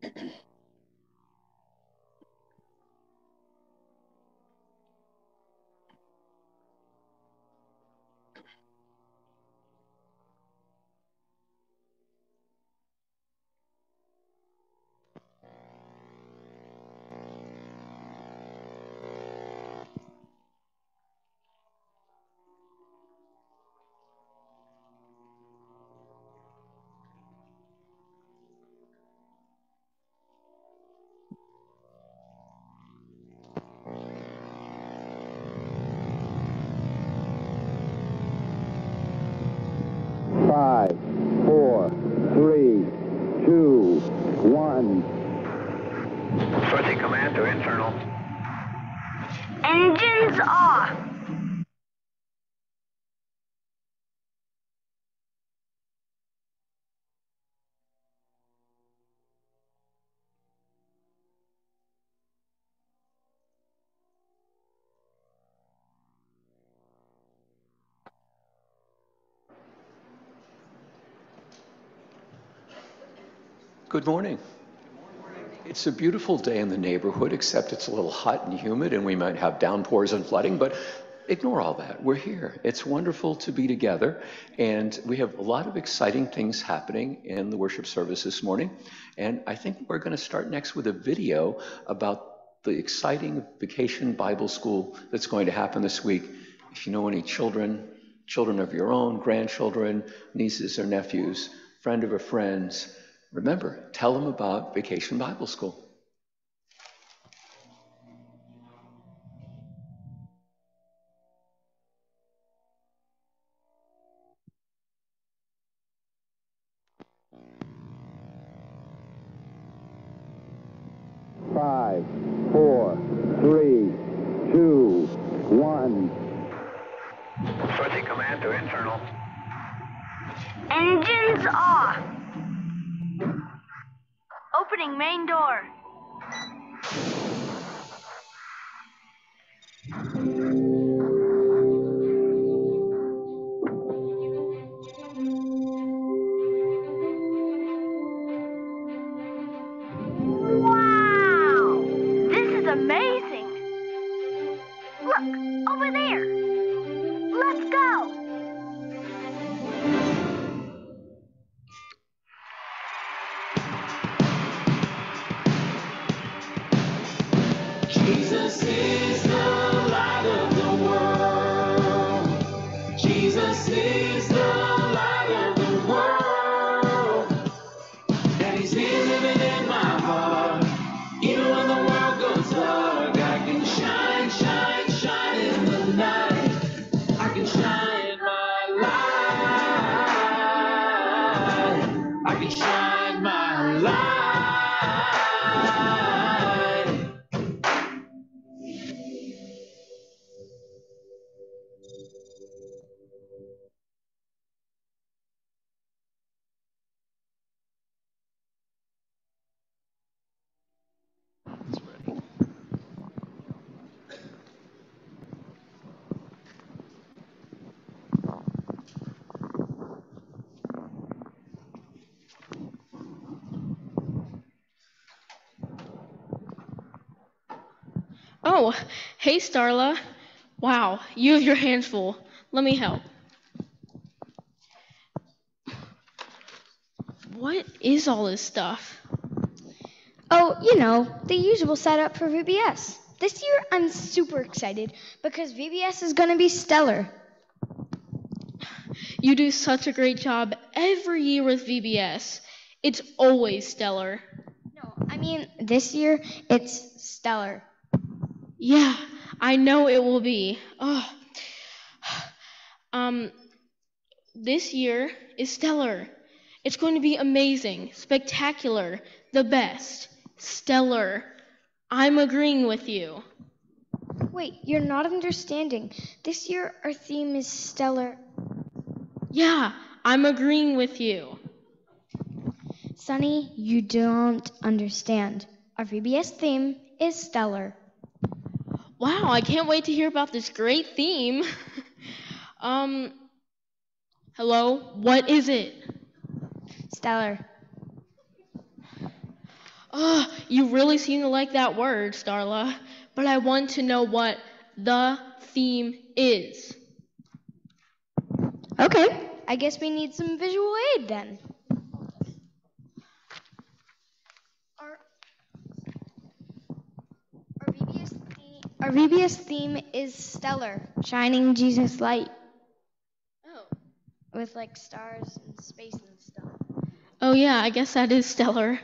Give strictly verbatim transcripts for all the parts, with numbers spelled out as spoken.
Five, four, three, two, one. Switching command to internal. Engines off. Good morning. It's a beautiful day in the neighborhood, except it's a little hot and humid and we might have downpours and flooding, but ignore all that. We're here. It's wonderful to be together, and we have a lot of exciting things happening in the worship service this morning. And I think we're going to start next with a video about the exciting Vacation Bible School that's going to happen this week. If you know any children, children of your own, grandchildren, nieces or nephews, friend of a friend's, remember, tell them about Vacation Bible School. Five, four, three, two, one. Switching command to internal. Engines off. Opening main door. Wow! This is amazing. Look, over there. Let's go. Jesus is the light of the world. Jesus is the light of the world. And he's here living in my heart. Even when the world goes dark, I can shine, shine, shine in the night. I can shine my light. I can shine my light. Oh, hey, Starla. Wow, you have your hands full. Let me help. What is all this stuff? Oh, you know, the usual setup for V B S. This year, I'm super excited because V B S is going to be stellar. You do such a great job every year with V B S. It's always stellar. No, I mean, this year, it's stellar. Yeah, I know it will be. Oh. Um, this year is stellar. It's going to be amazing, spectacular, the best, stellar. I'm agreeing with you. Wait, you're not understanding. This year, our theme is stellar. Yeah, I'm agreeing with you. Sonny, you don't understand. Our V B S theme is stellar. Wow, I can't wait to hear about this great theme. um, hello, what is it? Stellar. Oh, you really seem to like that word, Starla. But I want to know what the theme is. Okay, I guess we need some visual aid then. Our, our, V B S theme, our V B S theme is stellar, shining Jesus light. Oh. With like stars and space and stuff. Oh yeah, I guess that is stellar.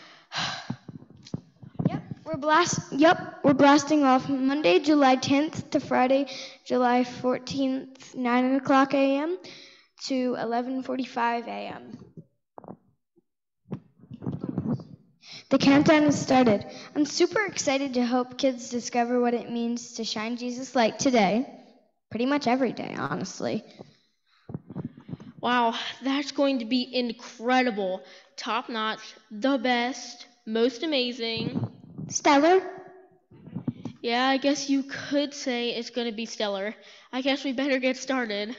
Yep, we're blast. Yep, we're blasting off Monday, July tenth to Friday, July fourteenth, nine o'clock a m to eleven forty-five a m The countdown has started. I'm super excited to help kids discover what it means to shine Jesus light today. Pretty much every day, honestly. Wow, that's going to be incredible. Top notch, the best, most amazing. Stellar? Yeah, I guess you could say it's going to be stellar. I guess we better get started.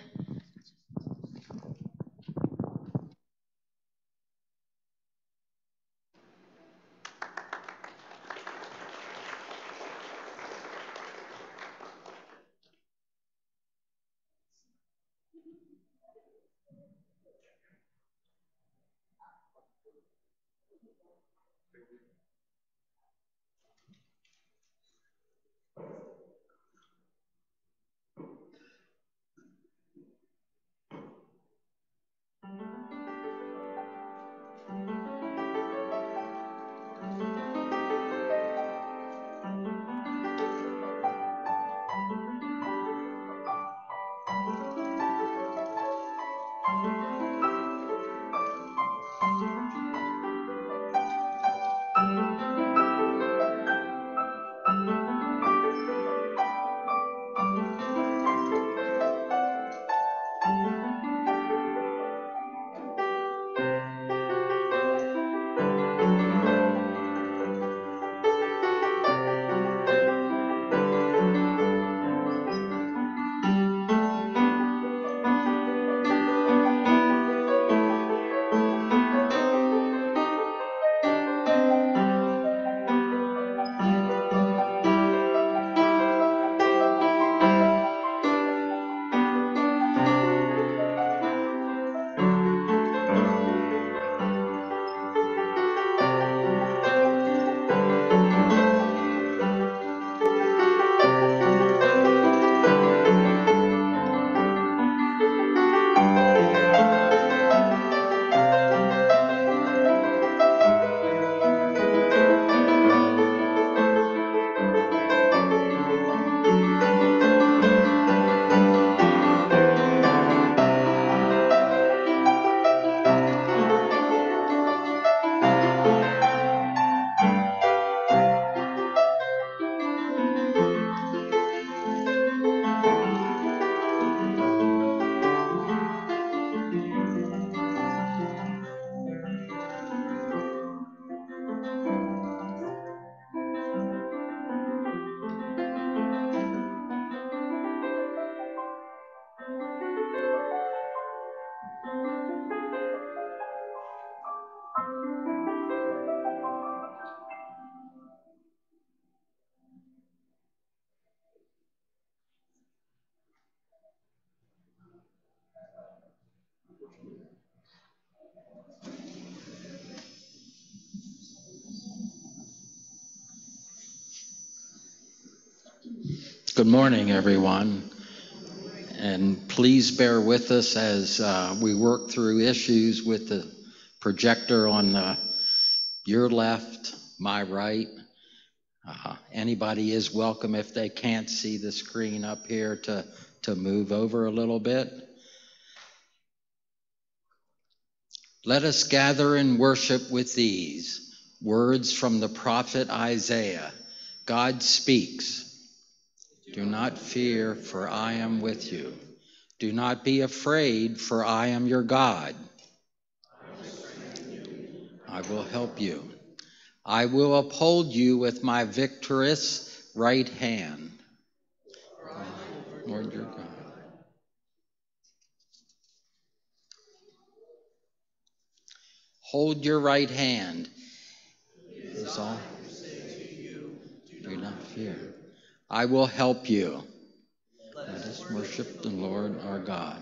Good morning, everyone. And please bear with us as uh, we work through issues with the projector on the, your left, my right. Uh, anybody is welcome if they can't see the screen up here to, to move over a little bit. Let us gather and worship with these words from the prophet Isaiah. God speaks. Do not fear, for I am with you. Do not be afraid, for I am your God. I will help you. I will uphold you with my victorious right hand. Lord your God. Hold your right hand. That's all. Do not fear. I will help you. Let us worship the Lord our God.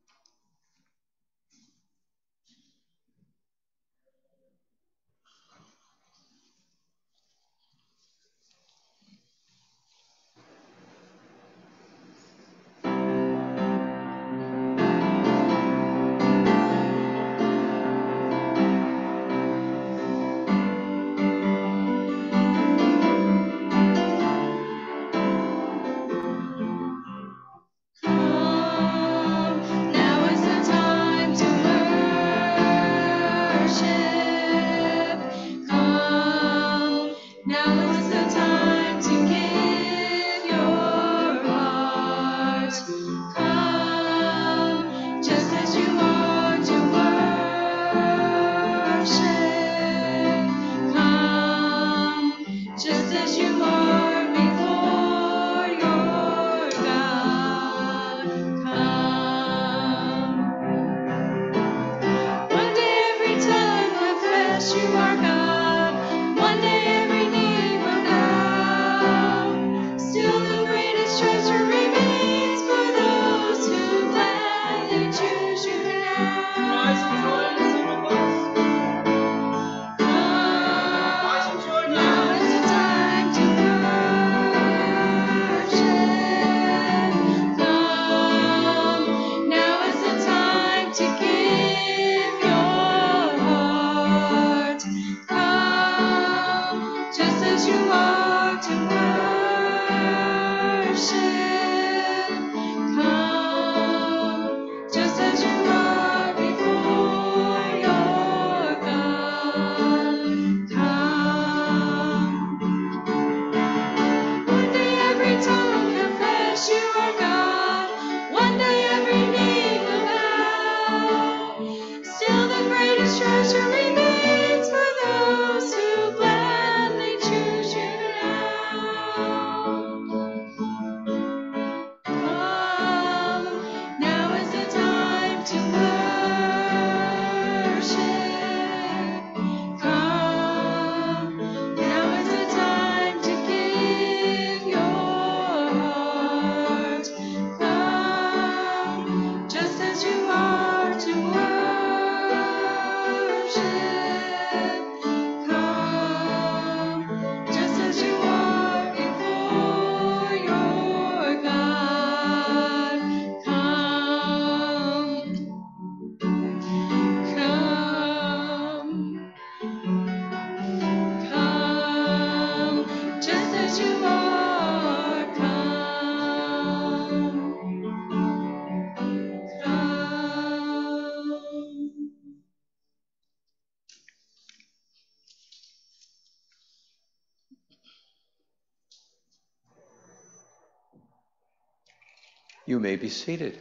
You may be seated.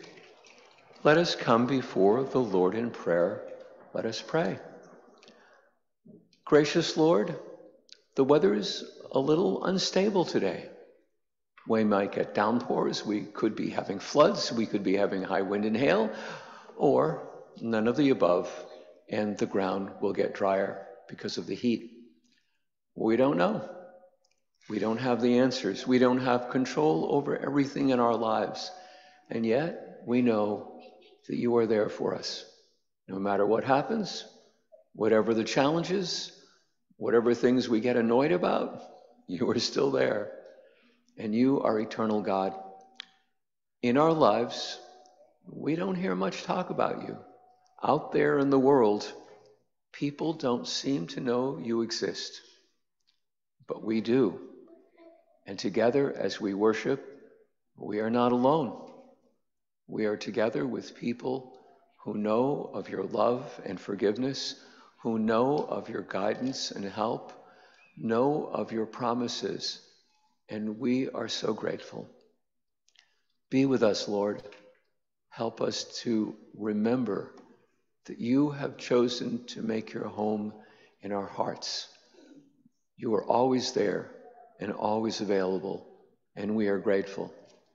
Let us come before the Lord in prayer. Let us pray. Gracious Lord, the weather is a little unstable today. We might get downpours, we could be having floods, we could be having high wind and hail, or none of the above, and the ground will get drier because of the heat. We don't know. We don't have the answers. We don't have control over everything in our lives. And yet, we know that you are there for us. No matter what happens, whatever the challenges, whatever things we get annoyed about, you are still there. And you are eternal God. In our lives, we don't hear much talk about you. Out there in the world, people don't seem to know you exist. But we do. And together, as we worship, we are not alone. We are together with people who know of your love and forgiveness, who know of your guidance and help, know of your promises, and we are so grateful. Be with us, Lord. Help us to remember that you have chosen to make your home in our hearts. You are always there and always available, and we are grateful.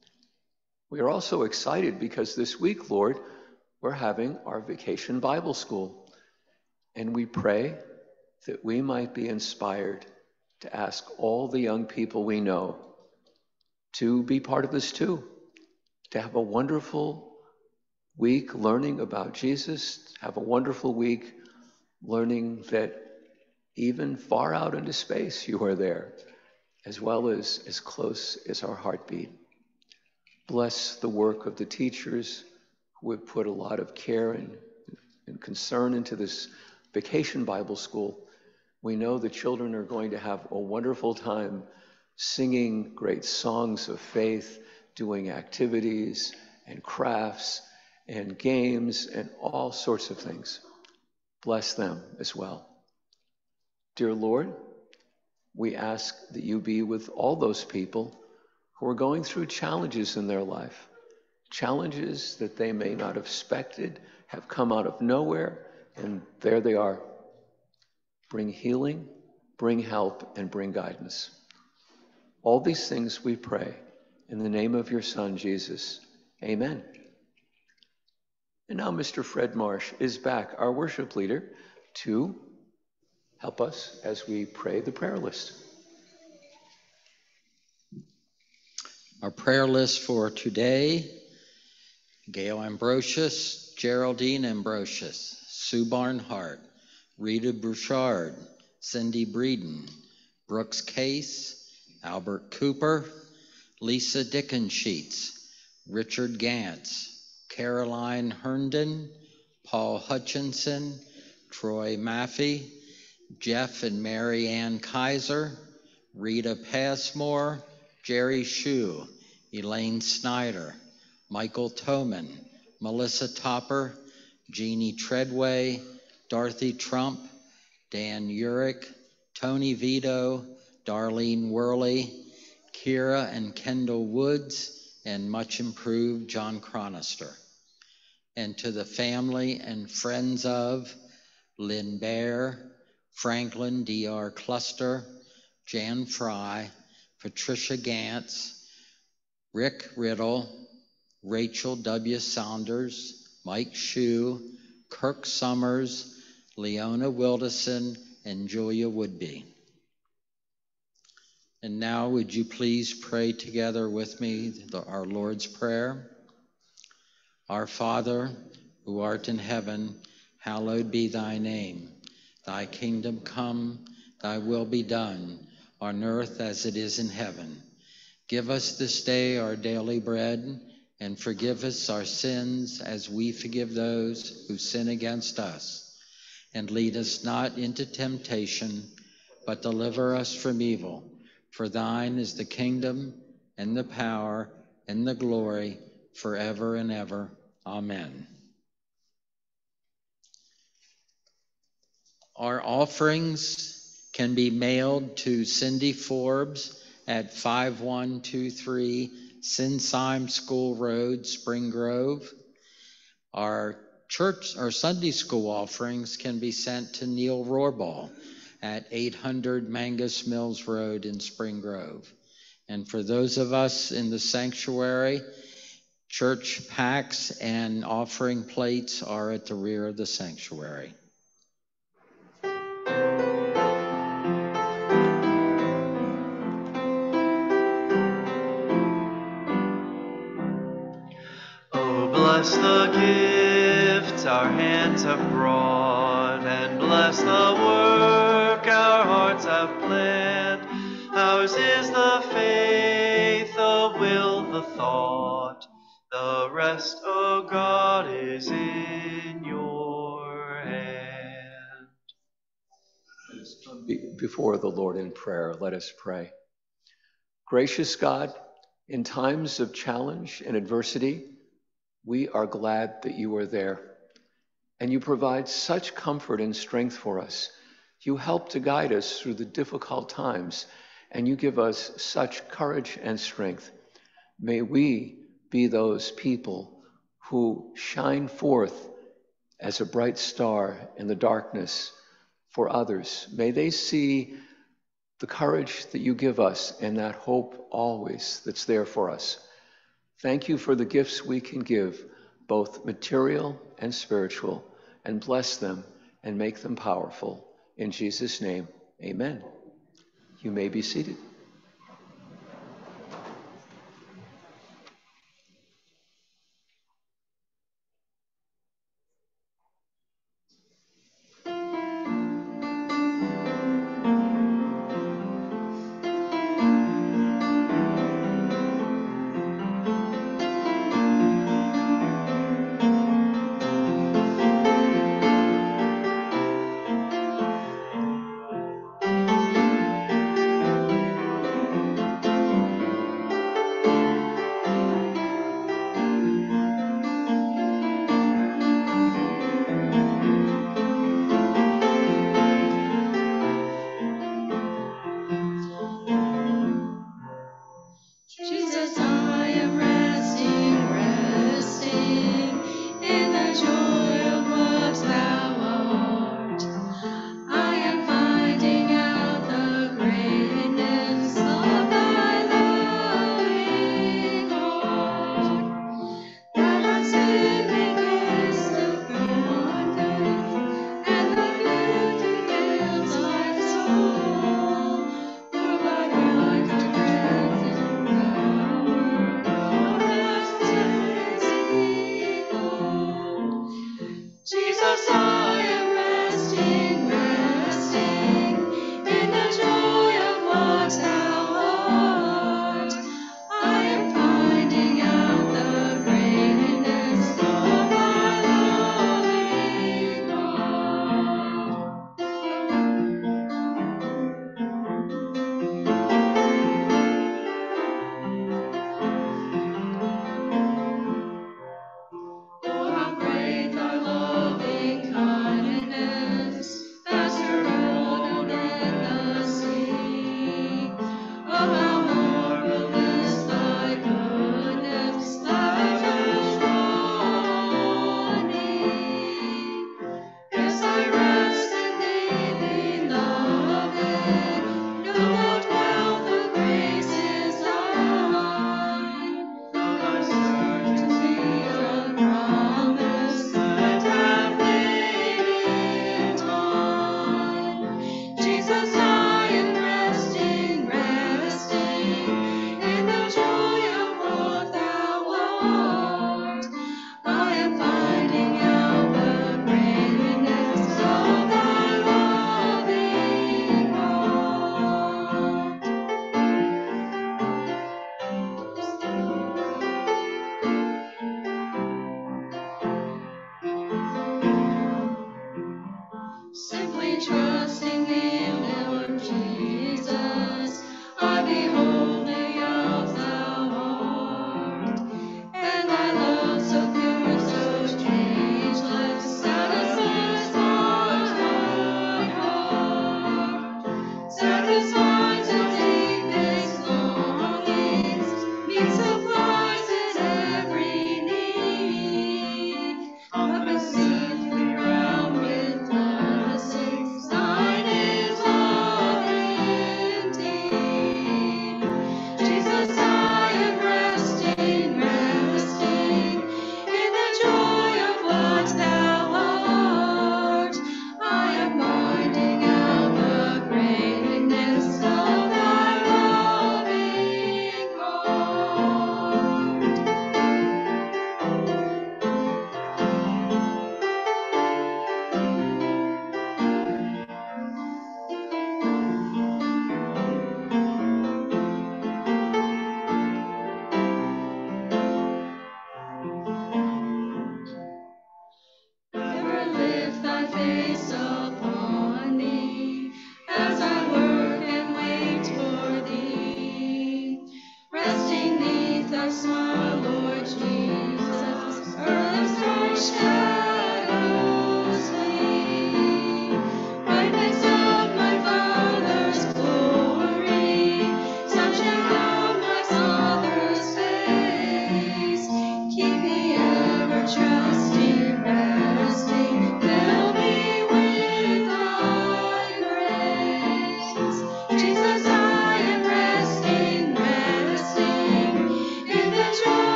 We are also excited because this week, Lord, we're having our Vacation Bible School, and we pray that we might be inspired to ask all the young people we know to be part of this too, to have a wonderful week learning about Jesus, have a wonderful week learning that even far out into space you are there, as well as as close as our heartbeat. Bless the work of the teachers who have put a lot of care and, and concern into this vacation Bible school. We know the children are going to have a wonderful time singing great songs of faith, doing activities and crafts and games and all sorts of things. Bless them as well. Dear Lord, we ask that you be with all those people who are going through challenges in their life, challenges that they may not have expected, have come out of nowhere, and there they are. Bring healing, bring help, and bring guidance. All these things we pray in the name of your Son, Jesus. Amen. And now Mister Fred Marsh is back, our worship leader, to help us as we pray the prayer list. Our prayer list for today: Gail Ambrosius, Geraldine Ambrosius, Sue Barnhart, Rita Bouchard, Cindy Breeden, Brooks Case, Albert Cooper, Lisa Dickensheets, Richard Gantz, Caroline Herndon, Paul Hutchinson, Troy Maffey, Jeff and Mary Ann Kaiser, Rita Passmore, Jerry Shue, Elaine Snyder, Michael Toman, Melissa Topper, Jeannie Treadway, Dorothy Trump, Dan Urick, Tony Vito, Darlene Worley, Kira and Kendall Woods, and much improved John Cronister. And to the family and friends of Lynn Bear, Franklin D R Cluster, Jan Fry, Patricia Gantz, Rick Riddle, Rachel W. Saunders, Mike Shue, Kirk Summers, Leona Wilderson, and Julia Woodby. And now would you please pray together with me the, our Lord's Prayer? Our Father, who art in heaven, hallowed be thy name. Thy kingdom come, thy will be done, on earth as it is in heaven. Give us this day our daily bread, and forgive us our sins as we forgive those who sin against us. And lead us not into temptation, but deliver us from evil. For thine is the kingdom, and the power, and the glory, forever and ever. Amen. Our offerings can be mailed to Cindy Forbes at five one two three Sinsheim School Road, Spring Grove. Our church or Sunday school offerings can be sent to Neil Rohrball at eight hundred Mangus Mills Road in Spring Grove. And for those of us in the sanctuary, church packs and offering plates are at the rear of the sanctuary. Oh, bless the gifts our hands have brought, and bless the work our hearts have planned. Ours is the faith, the will, the thought. The rest, O God, is in your hand. Be- Before the Lord in prayer, let us pray. Gracious God, in times of challenge and adversity, we are glad that you are there, and you provide such comfort and strength for us. You help to guide us through the difficult times, and you give us such courage and strength. May we be those people who shine forth as a bright star in the darkness for others. May they see the courage that you give us and that hope always that's there for us. Thank you for the gifts we can give, both material and spiritual, and bless them and make them powerful. In Jesus' name, amen. You may be seated. Oh, how great thy loving kindness.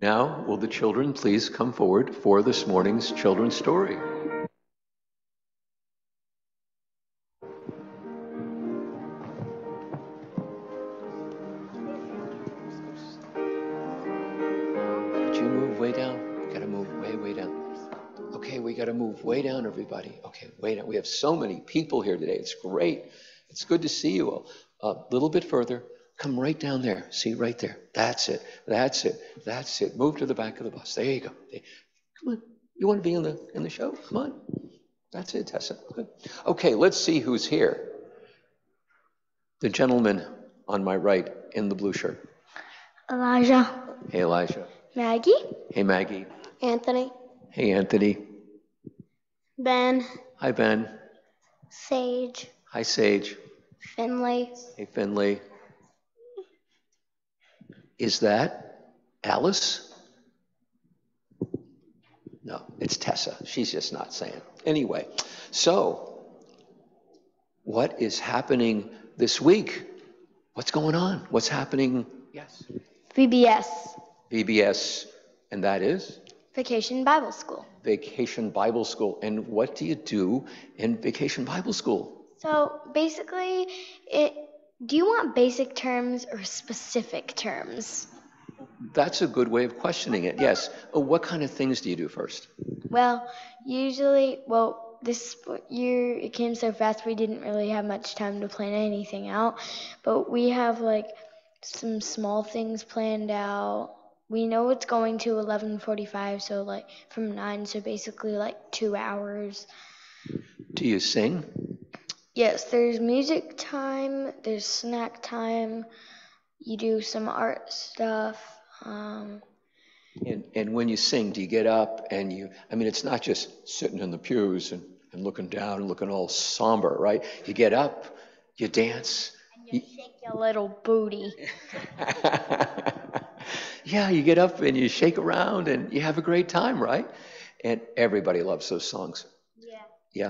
Now, will the children please come forward for this morning's children's story? Did you move way down? You gotta move way, way down. Okay, we gotta move way down, everybody. Okay, way down. We have so many people here today. It's great. It's good to see you all. A little bit further. Come right down there. See, right there. That's it. That's it. That's it. Move to the back of the bus. There you go. Come on. You want to be in the in the show? Come on. That's it, Tessa. Good. Okay, let's see who's here. The gentleman on my right in the blue shirt. Elijah. Hey, Elijah. Maggie. Hey, Maggie. Anthony. Hey, Anthony. Ben. Hi, Ben. Sage. Hi, Sage. Finley. Hey, Finley. Is that Alice? No, it's Tessa. She's just not saying. Anyway, so what is happening this week? What's going on? What's happening? Yes. V B S. V B S, and that is? Vacation Bible School. Vacation Bible School. And what do you do in Vacation Bible School? So basically, it. Do you want basic terms or specific terms? That's a good way of questioning it, yes. Oh, what kind of things do you do first? Well, usually, well, this year it came so fast we didn't really have much time to plan anything out. But we have like some small things planned out. We know it's going to eleven forty-five, so like from nine, so basically like two hours. Do you sing? Yes, there's music time, there's snack time, you do some art stuff. Um, and, and when you sing, do you get up and you, I mean, it's not just sitting in the pews and, and looking down and looking all somber, right? You get up, you dance. And you, you shake your little booty. Yeah, you get up and you shake around and you have a great time, right? And everybody loves those songs. Yeah. Yeah.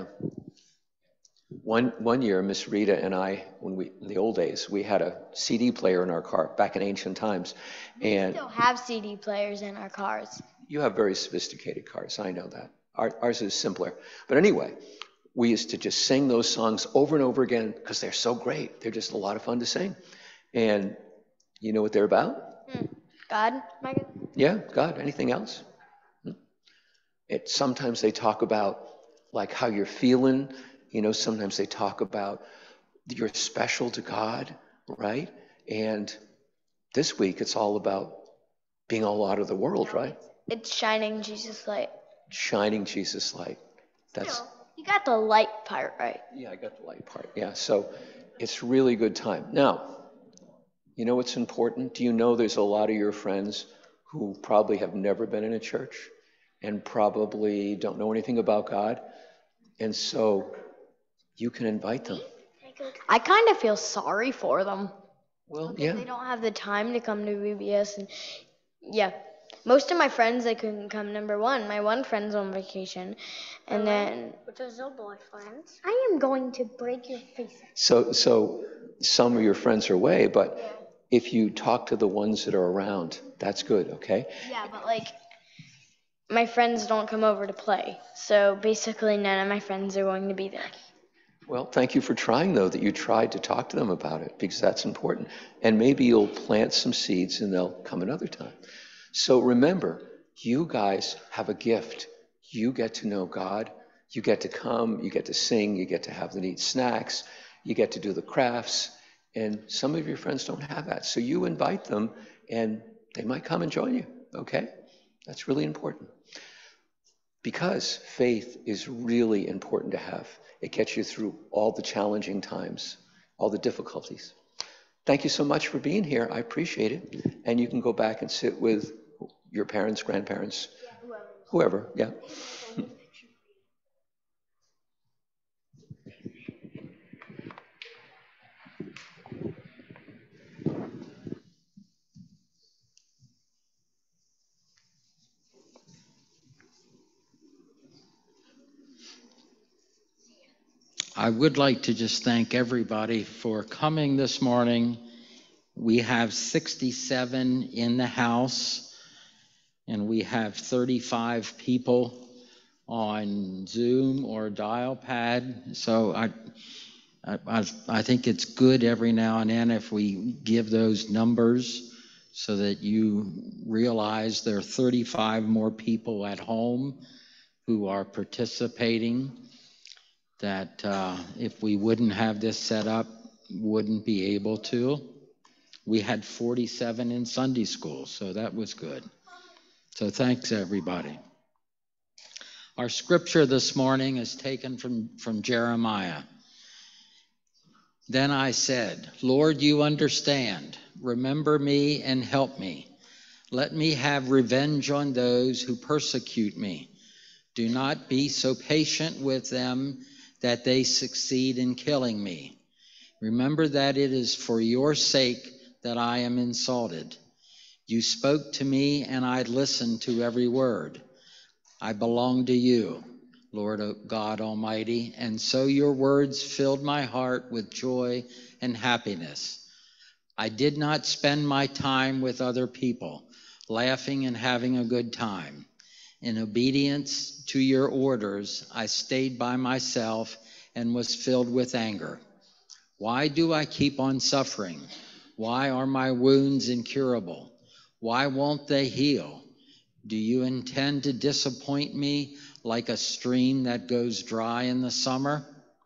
One one year, Miss Rita and I, when we in the old days, we had a C D player in our car back in ancient times, and we still have C D players in our cars. You have very sophisticated cars. I know that. Our, ours is simpler, but anyway, we used to just sing those songs over and over again because they're so great. They're just a lot of fun to sing, and you know what they're about? Hmm. God, Megan? Yeah, God. Anything else? Hmm? It sometimes they talk about like how you're feeling. You know, sometimes they talk about you're special to God, right? And this week it's all about being all out of the world, right? It's shining Jesus light. Shining Jesus light. That's. No, you got the light part right. Yeah, I got the light part. Yeah, so it's really good time. Now, you know what's important? Do you know there's a lot of your friends who probably have never been in a church and probably don't know anything about God? And so you can invite them. I kind of feel sorry for them. Well, because yeah. They don't have the time to come to V B S. And yeah, most of my friends, they couldn't come. Number one, my one friend's on vacation. And Hello. Then... What is your boyfriend? I am going to break your face. So, so some of your friends are away, but yeah. If you talk to the ones that are around, that's good, okay? Yeah, but like... my friends don't come over to play. So basically none of my friends are going to be there. Well, thank you for trying, though, that you tried to talk to them about it, because that's important. And maybe you'll plant some seeds and they'll come another time. So remember, you guys have a gift. You get to know God. You get to come. You get to sing. You get to have the neat snacks. You get to do the crafts. And some of your friends don't have that. So you invite them and they might come and join you, okay? That's really important. Because faith is really important to have. It gets you through all the challenging times, all the difficulties. Thank you so much for being here. I appreciate it. And you can go back and sit with your parents, grandparents, yeah, whoever. whoever, yeah. I would like to just thank everybody for coming this morning. We have sixty-seven in the house. and we have thirty-five people on Zoom or dial pad. So I, I, I think it's good every now and then if we give those numbers so that you realize there are thirty-five more people at home who are participating, that uh, if we wouldn't have this set up, wouldn't be able to. We had forty-seven in Sunday school, so that was good. So thanks, everybody. Our scripture this morning is taken from, from Jeremiah. Then I said, Lord, you understand. Remember me and help me. Let me have revenge on those who persecute me. Do not be so patient with them that they succeed in killing me. Remember that it is for your sake that I am insulted. You spoke to me, and I listened to every word. I belong to you, Lord God Almighty, and so your words filled my heart with joy and happiness. I did not spend my time with other people, laughing and having a good time. In obedience to your orders, I stayed by myself and was filled with anger. Why do I keep on suffering? Why are my wounds incurable? Why won't they heal? Do you intend to disappoint me like a stream that goes dry in the summer?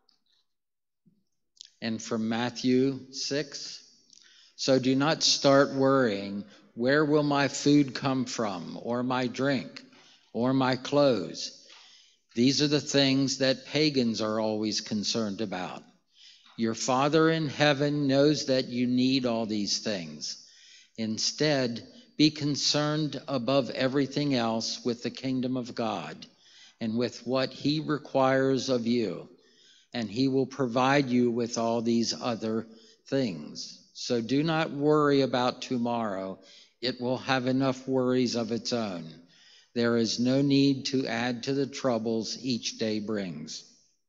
And from Matthew six, so do not start worrying, where will my food come from, or my drink, or my clothes? These are the things that pagans are always concerned about. Your Father in heaven knows that you need all these things. Instead, be concerned above everything else with the kingdom of God and with what he requires of you, and he will provide you with all these other things. So do not worry about tomorrow. It will have enough worries of its own. There is no need to add to the troubles each day brings.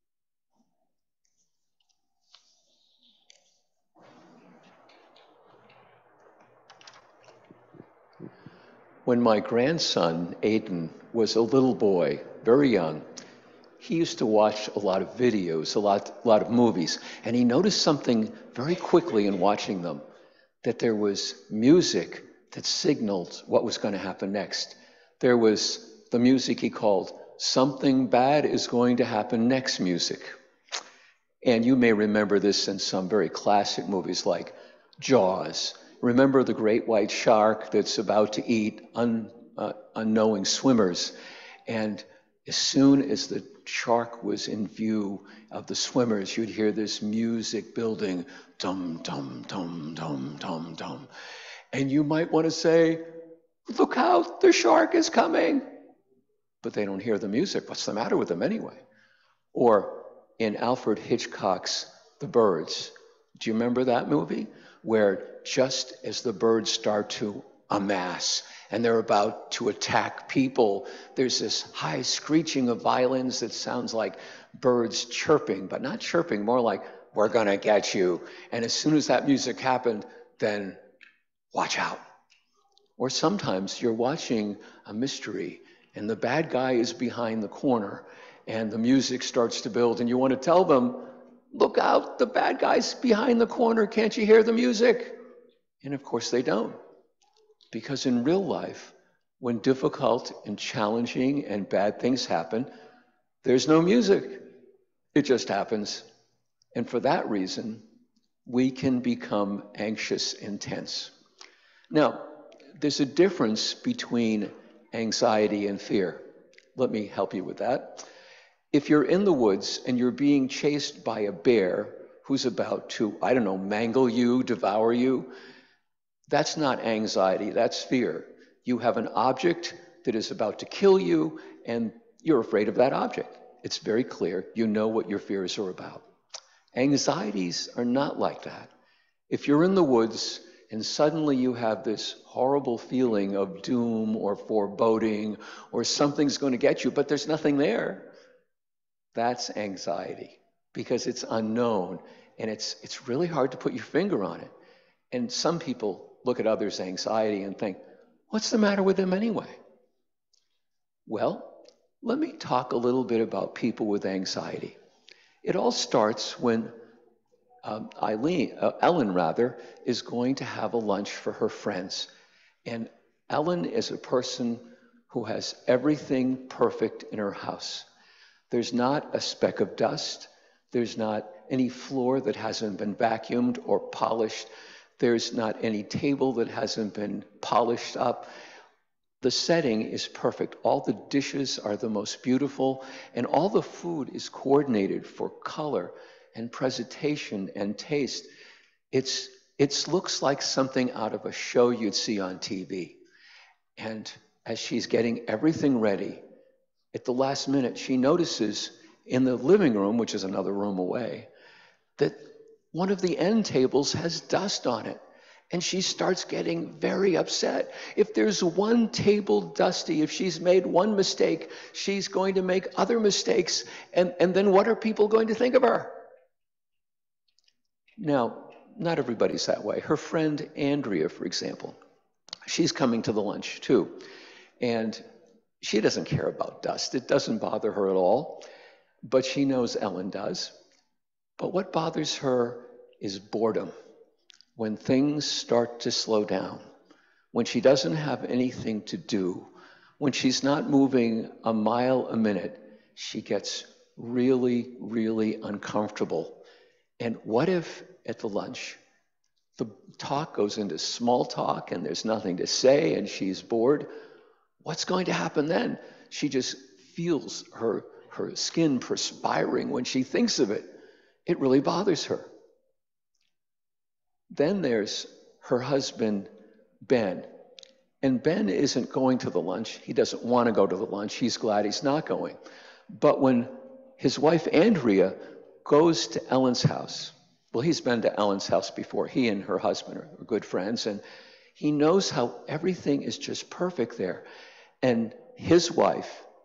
When my grandson, Aiden, was a little boy, very young, he used to watch a lot of videos, a lot, a lot of movies, and he noticed something very quickly in watching them, that there was music that signaled what was going to happen next. There was the music he called "Something Bad is Going to Happen Next" music. And you may remember this in some very classic movies like Jaws. Remember the great white shark that's about to eat un, uh, unknowing swimmers. And as soon as the shark was in view of the swimmers, you'd hear this music building, dum, dum, dum, dum, dum, dum. And you might want to say, look out, the shark is coming. But they don't hear the music. What's the matter with them anyway? Or in Alfred Hitchcock's The Birds, do you remember that movie? Where just as the birds start to amass and they're about to attack people, there's this high screeching of violins that sounds like birds chirping, but not chirping, more like, we're gonna get you. And as soon as that music happened, then watch out. Or sometimes you're watching a mystery and the bad guy is behind the corner and the music starts to build and you want to tell them, look out, the bad guy's behind the corner, can't you hear the music? And of course they don't. Because in real life, when difficult and challenging and bad things happen, there's no music. It just happens. And for that reason, we can become anxious and tense. Now, there's a difference between anxiety and fear. Let me help you with that. If you're in the woods and you're being chased by a bear who's about to, I don't know, mangle you, devour you, that's not anxiety, that's fear. You have an object that is about to kill you and you're afraid of that object. It's very clear, you know what your fears are about. Anxieties are not like that. If you're in the woods and suddenly you have this horrible feeling of doom or foreboding or something's going to get you, but there's nothing there, that's anxiety because it's unknown and it's it's really hard to put your finger on it. And some people look at others' anxiety and think, what's the matter with them anyway? Well, let me talk a little bit about people with anxiety. It all starts when um, Eileen, uh, Ellen rather, is going to have a lunch for her friends. And Ellen is a person who has everything perfect in her house. There's not a speck of dust. There's not any floor that hasn't been vacuumed or polished. There's not any table that hasn't been polished up. The setting is perfect. All the dishes are the most beautiful, and all the food is coordinated for color and presentation and taste. It's, it looks like something out of a show you'd see on T V. And as she's getting everything ready, at the last minute, she notices in the living room, which is another room away, that one of the end tables has dust on it. And she starts getting very upset. If there's one table dusty, if she's made one mistake, she's going to make other mistakes. And, and then what are people going to think of her? Now, not everybody's that way. Her friend Andrea, for example, she's coming to the lunch too. And she doesn't care about dust. It doesn't bother her at all. But she knows Ellen does. But what bothers her is boredom. When things start to slow down, when she doesn't have anything to do, when she's not moving a mile a minute, she gets really, really uncomfortable. And what if at the lunch, the talk goes into small talk and there's nothing to say and she's bored? What's going to happen then? She just feels her, her skin perspiring when she thinks of it. It really bothers her. Then there's her husband, Ben. And Ben isn't going to the lunch. He doesn't want to go to the lunch. He's glad he's not going. But when his wife, Andrea, goes to Ellen's house, well, he's been to Ellen's house before. He and her husband are good friends, and he knows how everything is just perfect there. And his wife,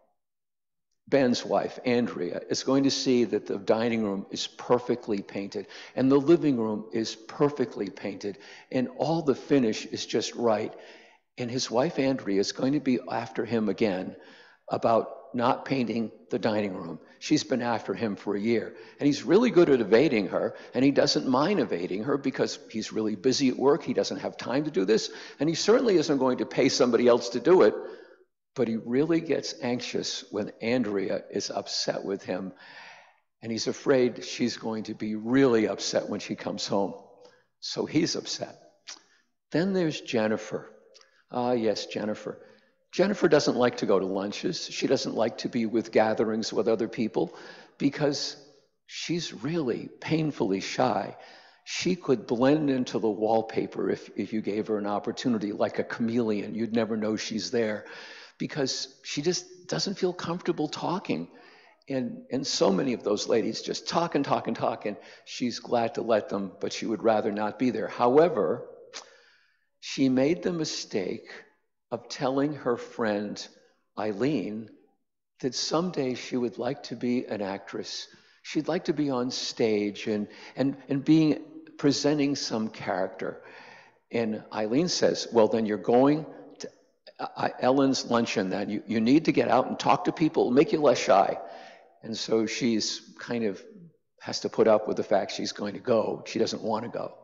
Ben's wife, Andrea, is going to see that the dining room is perfectly painted and the living room is perfectly painted and all the finish is just right. And his wife, Andrea, is going to be after him again about not painting the dining room. She's been after him for a year. And he's really good at evading her, and he doesn't mind evading her because he's really busy at work. He doesn't have time to do this, and he certainly isn't going to pay somebody else to do it. But he really gets anxious when Andrea is upset with him, and he's afraid she's going to be really upset when she comes home. So he's upset. Then there's Jennifer. Ah, yes, Jennifer. Jennifer doesn't like to go to lunches. She doesn't like to be with gatherings with other people because she's really painfully shy. She could blend into the wallpaper if, if you gave her an opportunity, like a chameleon. You'd never know she's there, because she just doesn't feel comfortable talking. And, and so many of those ladies just talk and talk and talk, and she's glad to let them, but she would rather not be there. However, she made the mistake of telling her friend Eileen that someday she would like to be an actress. She'd like to be on stage and, and, and being presenting some character. And Eileen says, well, then you're going Uh, Ellen's luncheon, then you, you need to get out and talk to people, make you less shy. And so she's kind of has to put up with the fact she's going to go. She doesn't want to go.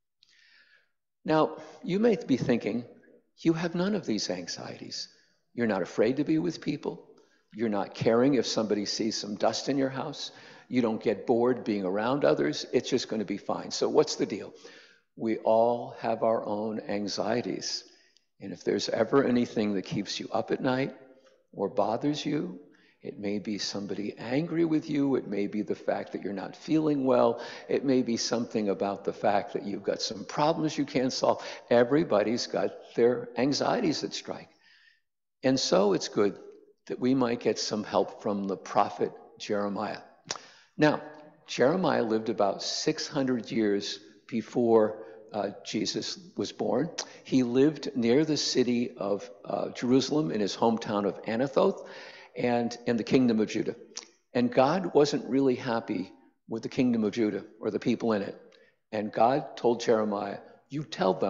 Now, you may be thinking, you have none of these anxieties. You're not afraid to be with people. You're not caring if somebody sees some dust in your house. You don't get bored being around others. It's just going to be fine. So what's the deal? We all have our own anxieties. And if there's ever anything that keeps you up at night or bothers you, it may be somebody angry with you. It may be the fact that you're not feeling well. It may be something about the fact that you've got some problems you can't solve. Everybody's got their anxieties that strike. And so it's good that we might get some help from the prophet Jeremiah. Now, Jeremiah lived about six hundred years before Uh, Jesus was born. He lived near the city of uh, Jerusalem in his hometown of Anathoth and in the kingdom of Judah. And God wasn't really happy with the kingdom of Judah or the people in it. And God told Jeremiah, you tell them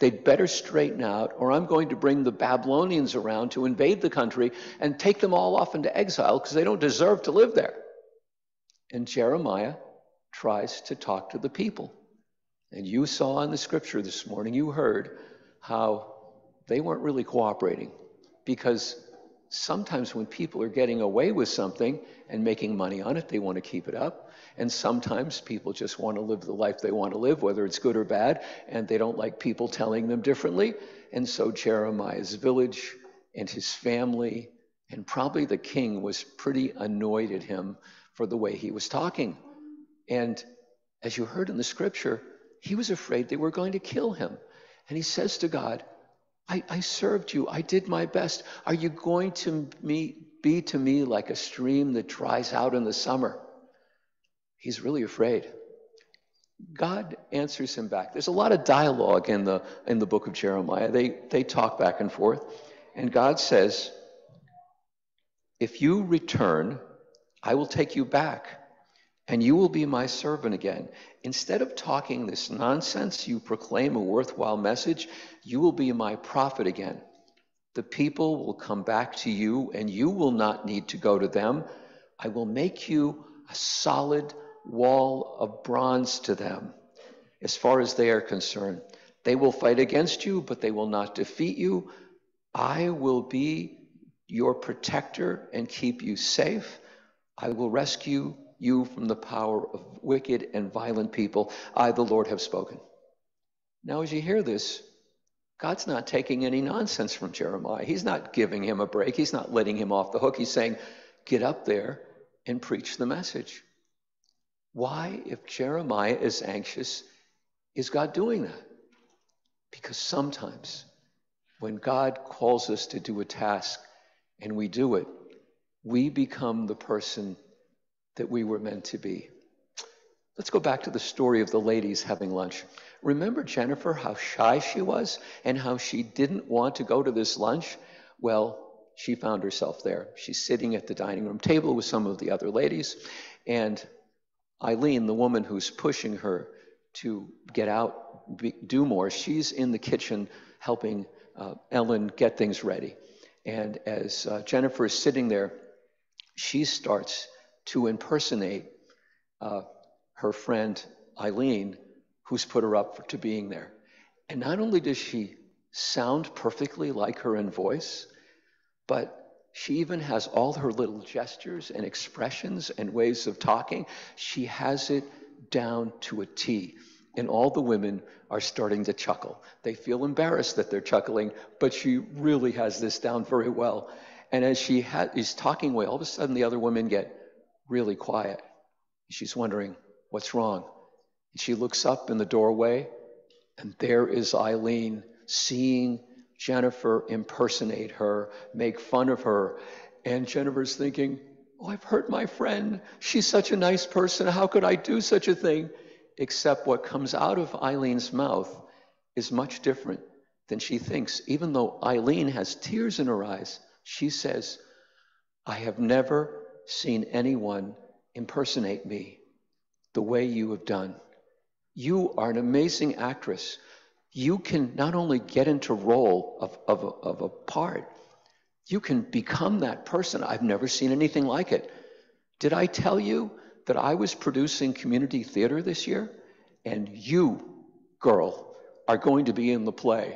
they'd better straighten out, or I'm going to bring the Babylonians around to invade the country and take them all off into exile because they don't deserve to live there. And Jeremiah tries to talk to the people. And you saw in the scripture this morning, you heard how they weren't really cooperating, because sometimes when people are getting away with something and making money on it, they want to keep it up. And sometimes people just want to live the life they want to live, whether it's good or bad, and they don't like people telling them differently. And so Jeremiah's village and his family, and probably the king, was pretty annoyed at him for the way he was talking. And as you heard in the scripture, he was afraid they were going to kill him. And he says to God, I, I served you. I did my best. Are you going to me, be to me like a stream that dries out in the summer? He's really afraid. God answers him back. There's a lot of dialogue in the in the book of Jeremiah. They they talk back and forth. And God says, if you return, I will take you back, and you will be my servant again. Instead of talking this nonsense, you proclaim a worthwhile message, you will be my prophet again. The people will come back to you, and you will not need to go to them. I will make you a solid wall of bronze to them, as far as they are concerned. They will fight against you, but they will not defeat you. I will be your protector and keep you safe. I will rescue you from the power of wicked and violent people. I, the Lord, have spoken. Now, as you hear this, God's not taking any nonsense from Jeremiah. He's not giving him a break. He's not letting him off the hook. He's saying, get up there and preach the message. Why, if Jeremiah is anxious, is God doing that? Because sometimes when God calls us to do a task and we do it, we become the person that we were meant to be. Let's go back to the story of the ladies having lunch. Remember Jennifer, how shy she was and how she didn't want to go to this lunch? Well, she found herself there. She's sitting at the dining room table with some of the other ladies, and Eileen, the woman who's pushing her to get out, be, do more, she's in the kitchen helping uh, Ellen get things ready. And as uh, Jennifer is sitting there, she starts to impersonate uh, her friend Eileen, who's put her up for, to being there. And not only does she sound perfectly like her in voice, but she even has all her little gestures and expressions and ways of talking. She has it down to a T. And all the women are starting to chuckle. They feel embarrassed that they're chuckling, but she really has this down very well. And as she ha- is talking away, all of a sudden the other women get really quiet. She's wondering, what's wrong? And she looks up in the doorway, and there is Eileen, seeing Jennifer impersonate her, make fun of her. And Jennifer's thinking, oh, I've hurt my friend. She's such a nice person. How could I do such a thing? Except what comes out of Eileen's mouth is much different than she thinks. Even though Eileen has tears in her eyes, she says, I have never seen anyone impersonate me the way you have done. You are an amazing actress. You can not only get into role of, of, a, of a part, you can become that person. I've never seen anything like it. Did I tell you that I was producing community theater this year? And you, girl, are going to be in the play.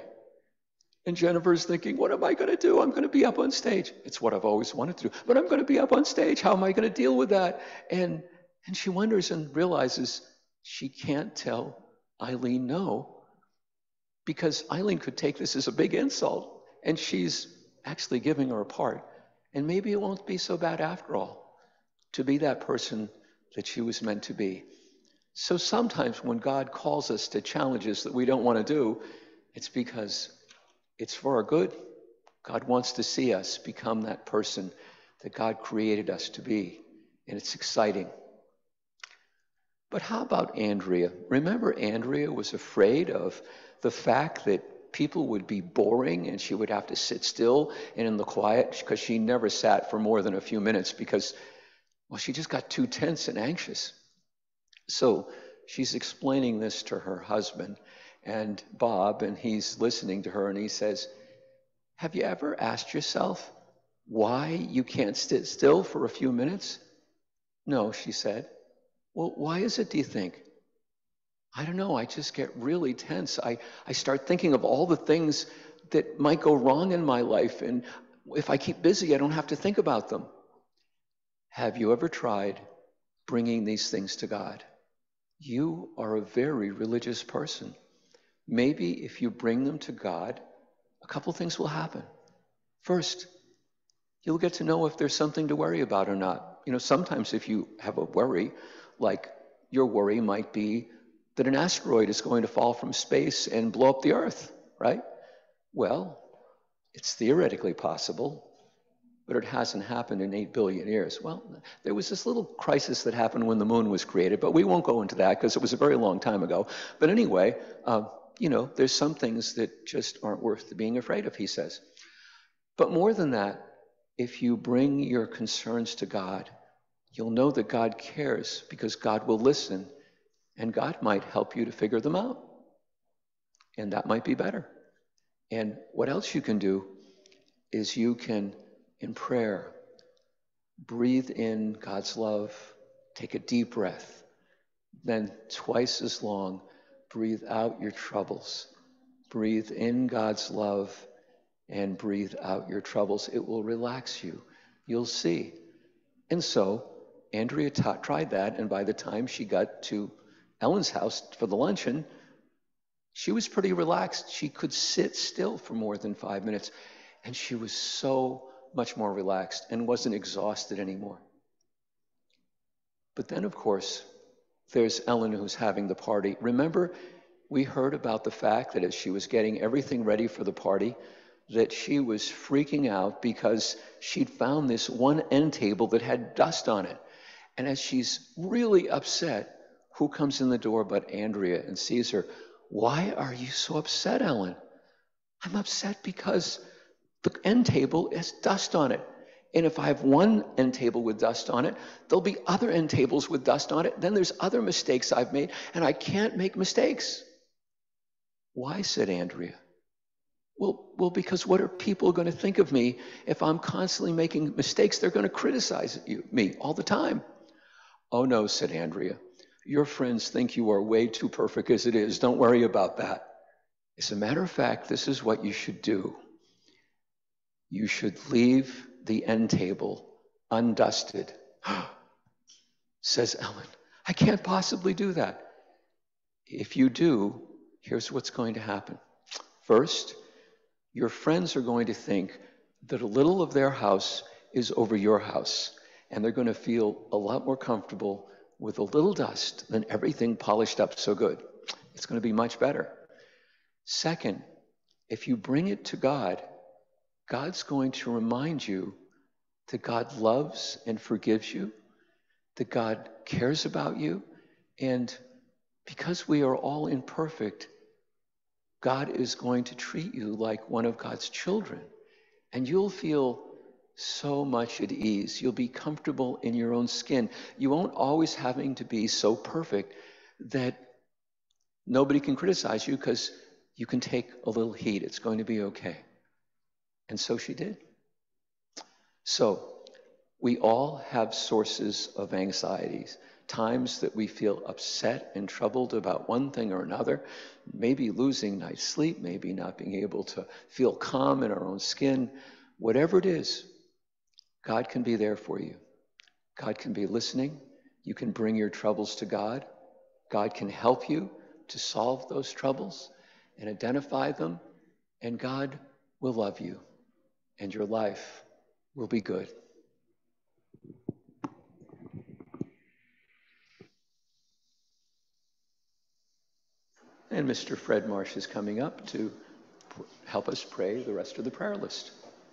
And Jennifer's thinking, what am I going to do? I'm going to be up on stage. It's what I've always wanted to do. But I'm going to be up on stage. How am I going to deal with that? And, and she wonders and realizes she can't tell Eileen no, because Eileen could take this as a big insult, and she's actually giving her a part. And maybe it won't be so bad after all to be that person that she was meant to be. So sometimes when God calls us to challenges that we don't want to do, it's because it's for our good. God wants to see us become that person that God created us to be, and it's exciting. But how about Andrea? Remember, Andrea was afraid of the fact that people would be boring and she would have to sit still and in the quiet, because she never sat for more than a few minutes because, well, she just got too tense and anxious. So she's explaining this to her husband, and Bob, and he's listening to her, and he says, have you ever asked yourself why you can't sit still for a few minutes? No, she said. Well, why is it, do you think? I don't know, I just get really tense. I, I start thinking of all the things that might go wrong in my life, and if I keep busy, I don't have to think about them. Have you ever tried bringing these things to God? You are a very religious person. Maybe if you bring them to God, a couple things will happen. First, you'll get to know if there's something to worry about or not. You know, sometimes if you have a worry, like your worry might be that an asteroid is going to fall from space and blow up the Earth, right? Well, it's theoretically possible, but it hasn't happened in eight billion years. Well, there was this little crisis that happened when the moon was created, but we won't go into that because it was a very long time ago. But anyway, uh, you know, there's some things that just aren't worth being afraid of, he says. But more than that, if you bring your concerns to God, you'll know that God cares because God will listen, and God might help you to figure them out. And that might be better. And what else you can do is you can, in prayer, breathe in God's love, take a deep breath, then twice as long, breathe out your troubles. Breathe in God's love and breathe out your troubles. It will relax you. You'll see. And so Andrea t- tried that, and by the time she got to Ellen's house for the luncheon, she was pretty relaxed. She could sit still for more than five minutes, and she was so much more relaxed and wasn't exhausted anymore. But then, of course, there's Ellen who's having the party. Remember, we heard about the fact that as she was getting everything ready for the party, that she was freaking out because she'd found this one end table that had dust on it. And as she's really upset, who comes in the door but Andrea and sees her? Why are you so upset, Ellen? I'm upset because the end table has dust on it. And if I have one end table with dust on it, there'll be other end tables with dust on it. Then there's other mistakes I've made, and I can't make mistakes. Why, said Andrea. Well, well, because what are people going to think of me if I'm constantly making mistakes? They're going to criticize you, me all the time. Oh, no, said Andrea. Your friends think you are way too perfect as it is. Don't worry about that. As a matter of fact, this is what you should do. You should leave the end table undusted. Says Ellen, I can't possibly do that. If you do, here's what's going to happen. First, your friends are going to think that a little of their house is over your house, and they're going to feel a lot more comfortable with a little dust than everything polished up so good. It's going to be much better. Second, if you bring it to God, God's going to remind you that God loves and forgives you, that God cares about you, and because we are all imperfect, God is going to treat you like one of God's children, and you'll feel so much at ease. You'll be comfortable in your own skin. You won't always having to be so perfect that nobody can criticize you because you can take a little heat. It's going to be okay. And so she did. So we all have sources of anxieties, times that we feel upset and troubled about one thing or another, maybe losing night's sleep, maybe not being able to feel calm in our own skin. Whatever it is, God can be there for you. God can be listening. You can bring your troubles to God. God can help you to solve those troubles and identify them, and God will love you, and your life will be good. And Mister Fred Marsh is coming up to help us pray the rest of the prayer list.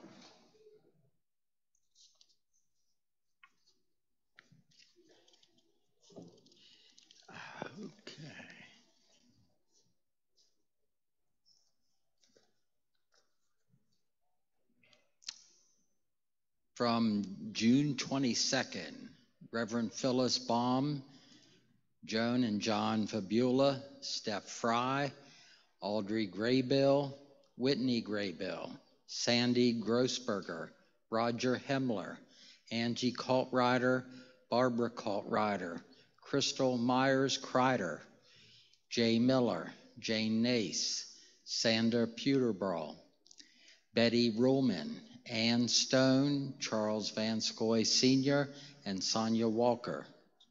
Okay. From June twenty-second, Reverend Phyllis Baum, Joan and John Fabula, Steph Fry, Audrey Graybill, Whitney Graybill, Sandy Grossberger, Roger Hemler, Angie Kaltrider, Barbara Kaltrider, Crystal Myers Kreider, Jay Miller, Jane Nace, Sandra Puterbrawl, Betty Ruhlman, Ann Stone, Charles Van Scoy Senior, and Sonia Walker.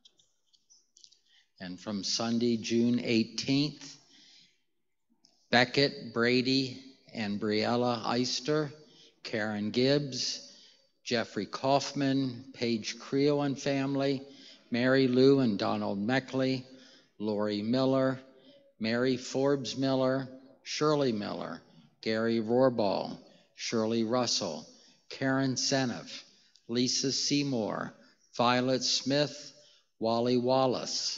And from Sunday, June eighteenth, Beckett Brady and Briella Eister, Karen Gibbs, Jeffrey Kaufman, Paige Creel and family, Mary Lou and Donald Meckley, Lori Miller, Mary Forbes Miller, Shirley Miller, Gary Rohrball, Shirley Russell, Karen Seneff, Lisa Seymour, Violet Smith, Wally Wallace.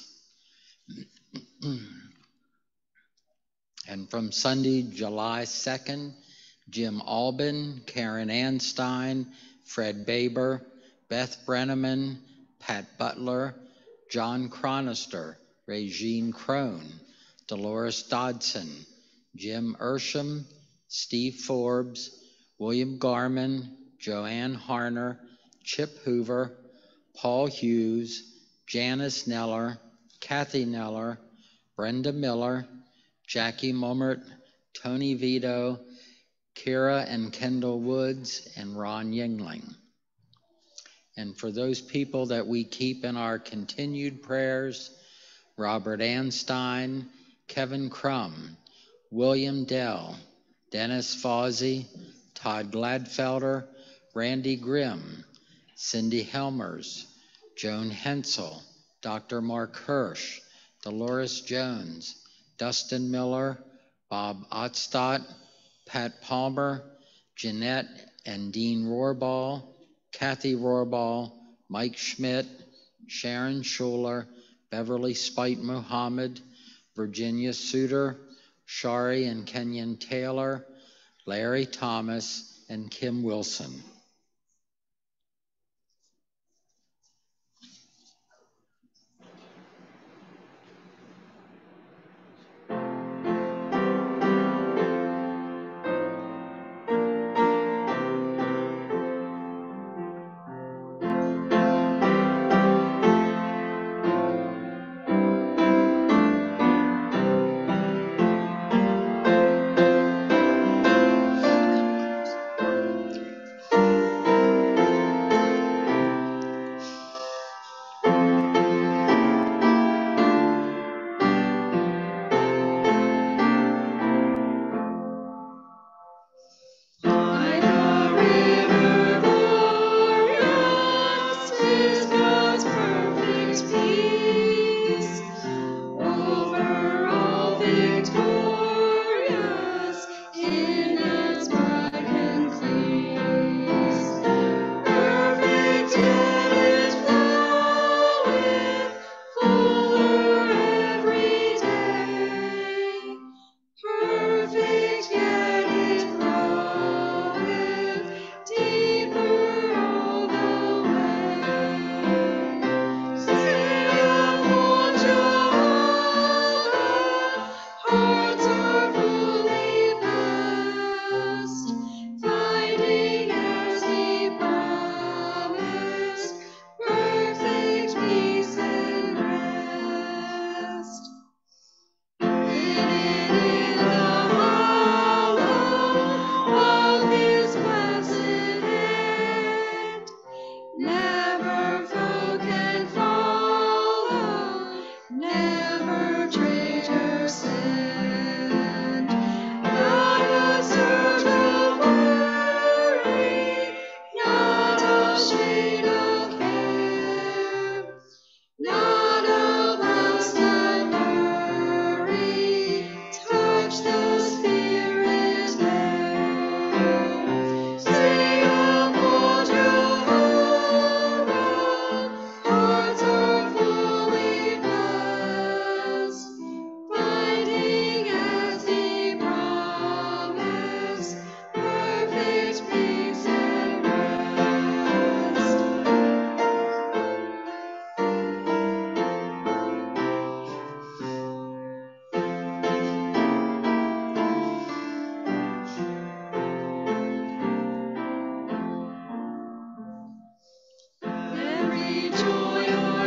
And from Sunday, July second, Jim Albin, Karen Anstein, Fred Baber, Beth Brenneman, Pat Butler, John Chronister, Regine Crone, Dolores Dodson, Jim Ersham, Steve Forbes, William Garman, Joanne Harner, Chip Hoover, Paul Hughes, Janice Neller, Kathy Neller, Brenda Miller, Jackie Mummert, Tony Vito, Kira and Kendall Woods, and Ron Yingling. And for those people that we keep in our continued prayers, Robert Anstein, Kevin Crum, William Dell, Dennis Fawzy, Todd Gladfelder, Randy Grimm, Cindy Helmers, Joan Hensel, Doctor Mark Hirsch, Dolores Jones, Dustin Miller, Bob Ottstadt, Pat Palmer, Jeanette and Dean Rohrball, Kathy Rohrball, Mike Schmidt, Sharon Schuler, Beverly Spite Muhammad, Virginia Suter, Shari and Kenyon Taylor, Larry Thomas, and Kim Wilson.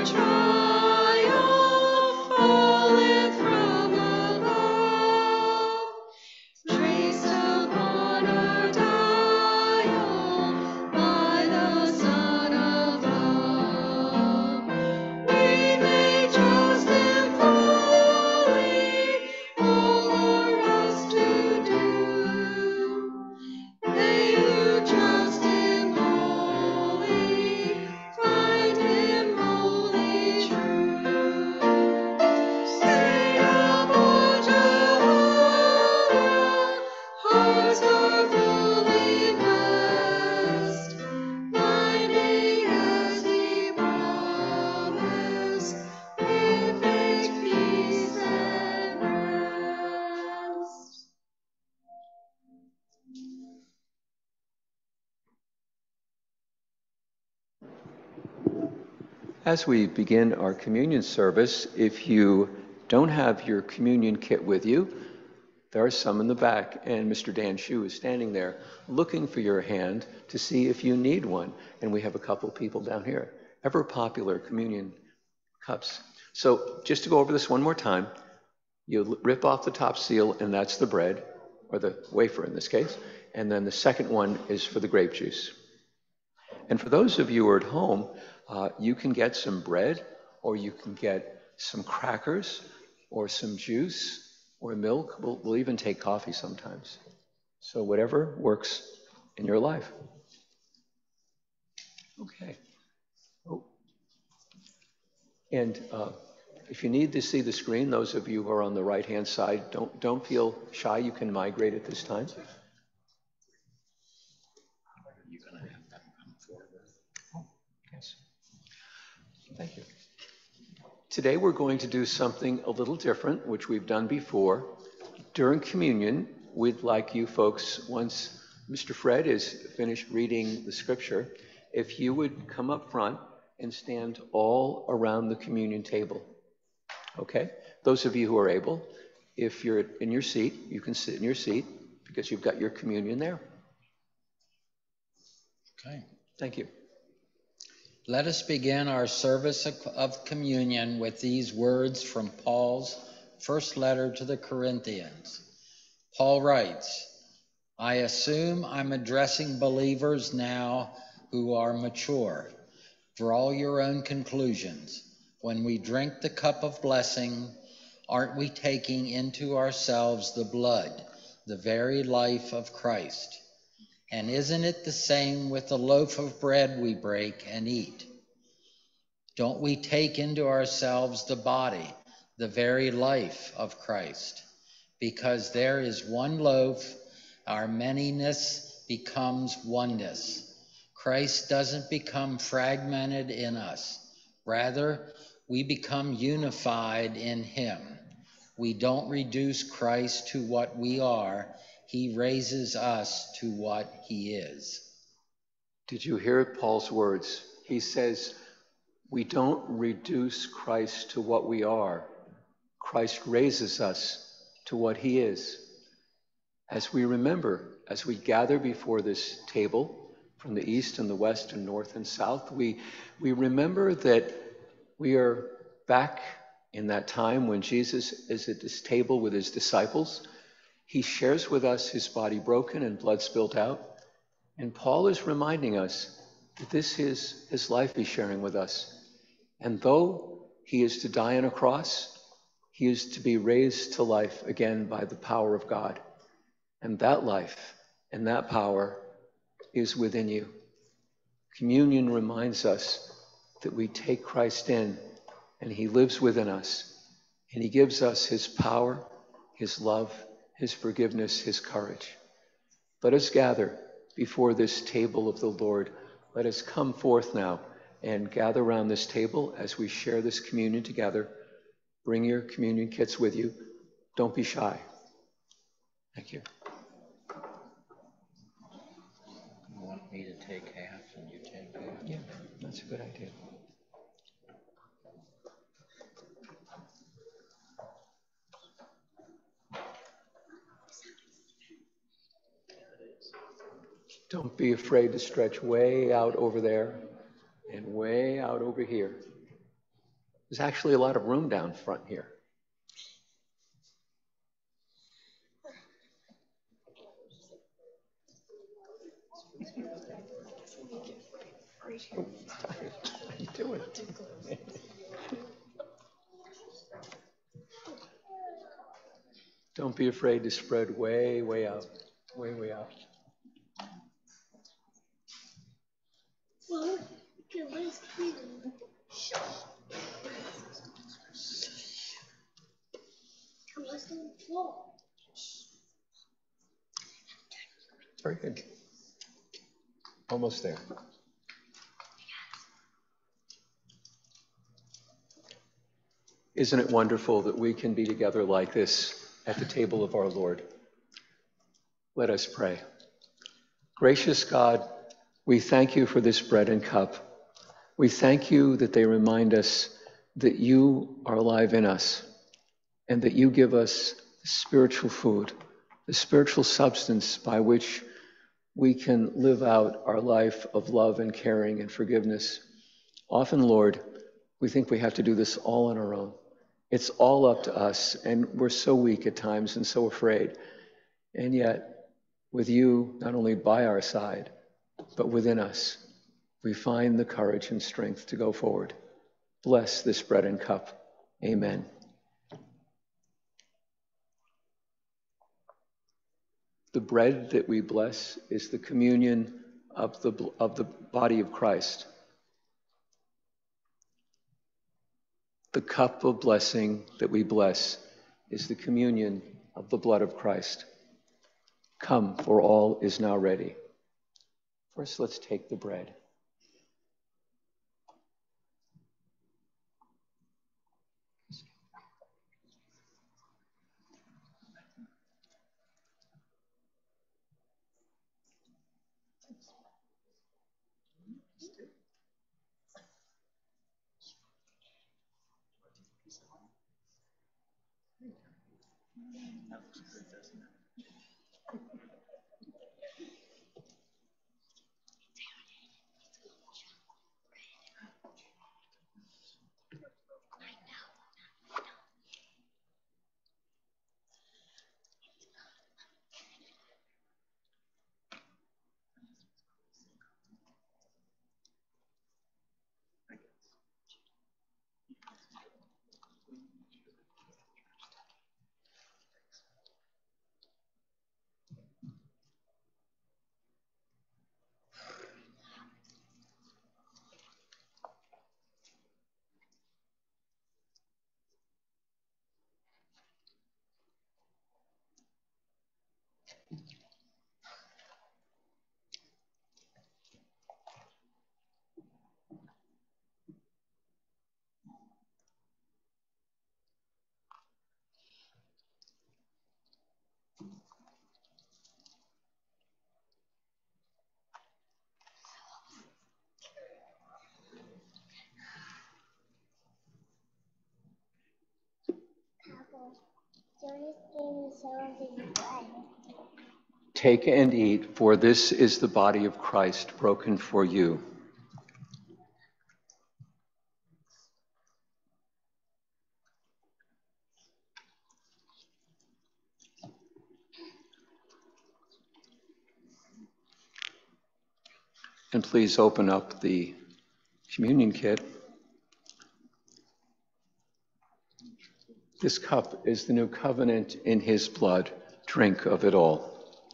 As we begin our communion service, if you don't have your communion kit with you, there are some in the back, and Mister Dan Shue is standing there looking for your hand to see if you need one. And we have a couple people down here, ever popular communion cups. So just to go over this one more time, you rip off the top seal, and that's the bread, or the wafer in this case, and then the second one is for the grape juice. And for those of you who are at home, uh, you can get some bread, or you can get some crackers, or some juice, or milk. We'll, we'll even take coffee sometimes. So whatever works in your life. Okay. Oh. And uh, if you need to see the screen, those of you who are on the right-hand side, don't, don't feel shy. You can migrate at this time. You're going to have them come forward. Oh, yes. Thank you. Today we're going to do something a little different, which we've done before. During communion, we'd like you folks, once Mister Fred is finished reading the scripture, if you would come up front and stand all around the communion table. Okay? Those of you who are able, if you're in your seat, you can sit in your seat because you've got your communion there. Okay. Thank you. Let us begin our service of communion with these words from Paul's first letter to the Corinthians. Paul writes, I assume I'm addressing believers now who are mature. Draw your own conclusions. When we drink the cup of blessing, aren't we taking into ourselves the blood, the very life of Christ? And isn't it the same with the loaf of bread we break and eat? Don't we take into ourselves the body, the very life of Christ? Because there is one loaf, our manyness becomes oneness. Christ doesn't become fragmented in us. Rather, we become unified in him. We don't reduce Christ to what we are. He raises us to what he is. Did you hear Paul's words? He says, we don't reduce Christ to what we are. Christ raises us to what he is. As we remember, as we gather before this table from the east and the west and north and south, we, we remember that we are back in that time when Jesus is at this table with his disciples. He shares with us his body broken and blood spilled out. And Paul is reminding us that this is his life he's sharing with us. And though he is to die on a cross, he is to be raised to life again by the power of God. And that life and that power is within you. Communion reminds us that we take Christ in and he lives within us. And he gives us his power, his love, his forgiveness, his courage. Let us gather before this table of the Lord. Let us come forth now and gather around this table as we share this communion together. Bring your communion kits with you. Don't be shy. Thank you. You want me to take half and you take half? Yeah, that's a good idea. Don't be afraid to stretch way out over there and way out over here. There's actually a lot of room down front here. How you doing? Don't be afraid to spread way, way out, way, way out. Very good. Almost there. Isn't it wonderful that we can be together like this at the table of our Lord? Let us pray. Gracious God, we thank you for this bread and cup. We thank you that they remind us that you are alive in us and that you give us the spiritual food, the spiritual substance by which we can live out our life of love and caring and forgiveness. Often, Lord, we think we have to do this all on our own. It's all up to us, and we're so weak at times and so afraid. And yet, with you not only by our side, but within us, we find the courage and strength to go forward. Bless this bread and cup. Amen. The bread that we bless is the communion of the, of the body of Christ. The cup of blessing that we bless is the communion of the blood of Christ. Come, for all is now ready. First, let's take the bread. Take and eat, for this is the body of Christ broken for you. And please open up the communion kit. This cup is the new covenant in his blood. Drink of it all.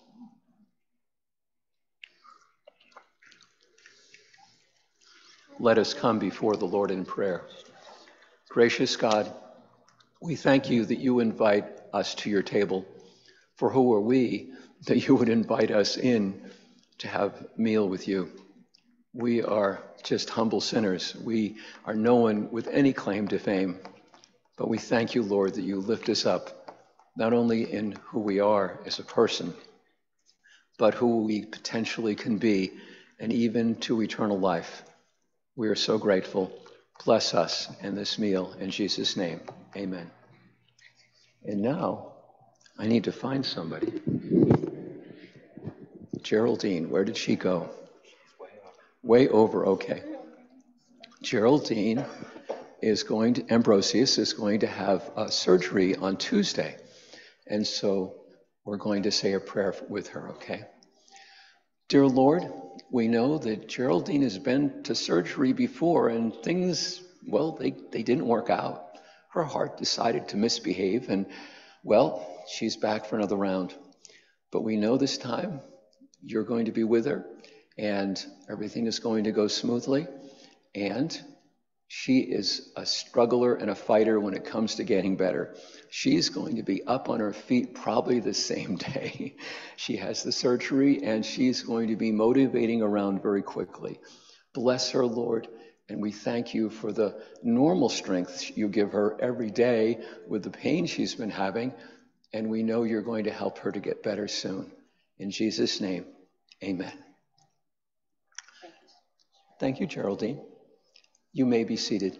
Let us come before the Lord in prayer. Gracious God, we thank you that you invite us to your table. For who are we that you would invite us in to have meal with you? We are just humble sinners. We are no one with any claim to fame. But we thank you, Lord, that you lift us up, not only in who we are as a person, but who we potentially can be, and even to eternal life. We are so grateful. Bless us in this meal. In Jesus' name, amen. And now, I need to find somebody. Geraldine, where did she go? Way over, okay. Geraldine, is going to, Ambrosius is going to have uh, surgery on Tuesday. And so we're going to say a prayer with her, okay? Dear Lord, we know that Geraldine has been to surgery before and things, well, they, they didn't work out. Her heart decided to misbehave and, well, she's back for another round. But we know this time you're going to be with her and everything is going to go smoothly. And she is a struggler and a fighter when it comes to getting better. She's going to be up on her feet probably the same day. She has the surgery and she's going to be motivating around very quickly. Bless her, Lord, and we thank you for the normal strength you give her every day with the pain she's been having, and we know you're going to help her to get better soon. In Jesus' name, amen. Thank you, Geraldine. You may be seated.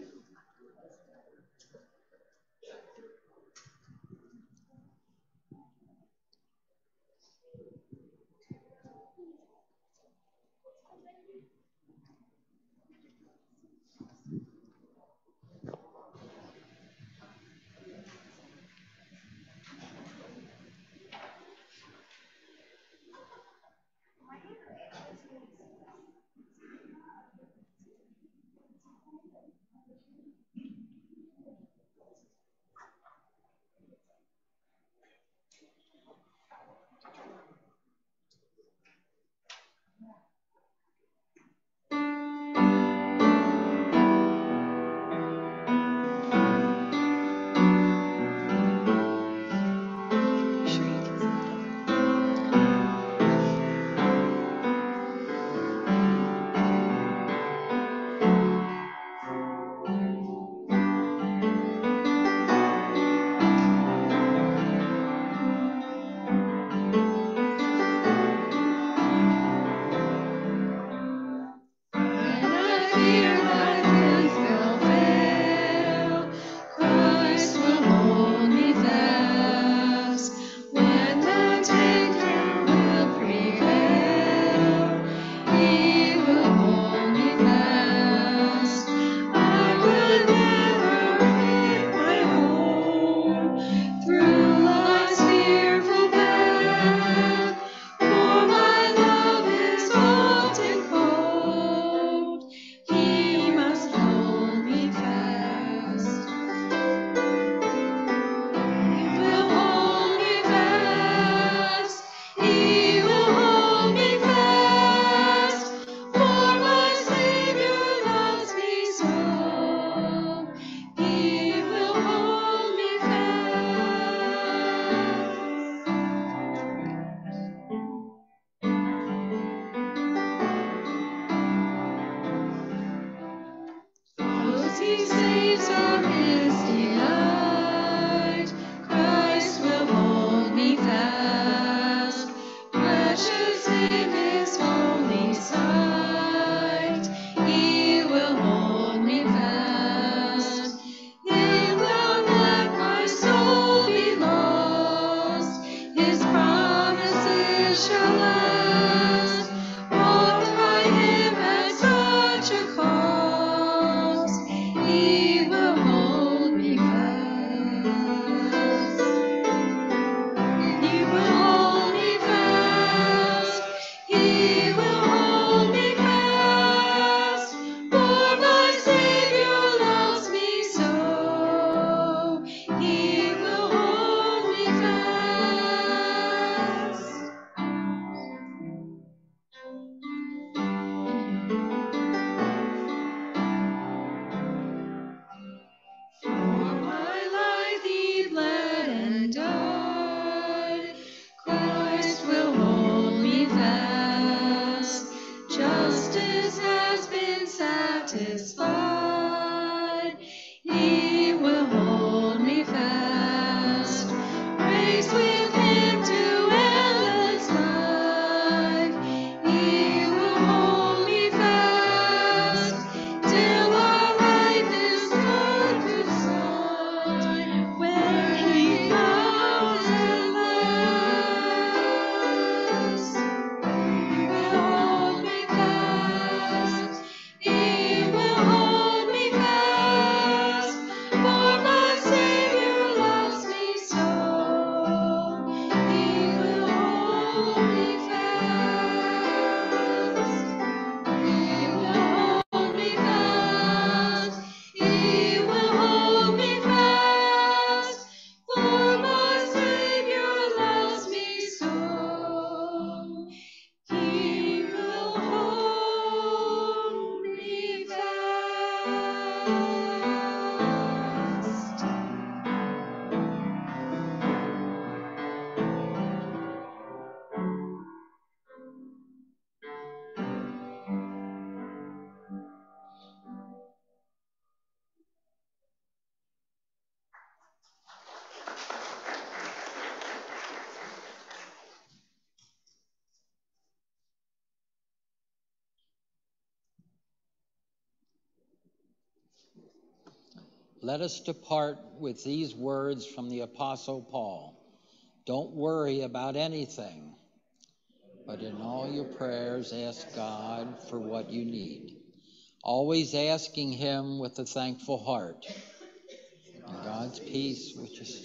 let us depart with these words from the Apostle Paul. Don't worry about anything, but in all your prayers ask God for what you need, always asking him with a thankful heart. And God's peace, which is...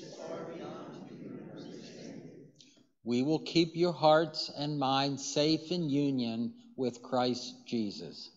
We will keep your hearts and minds safe in union with Christ Jesus.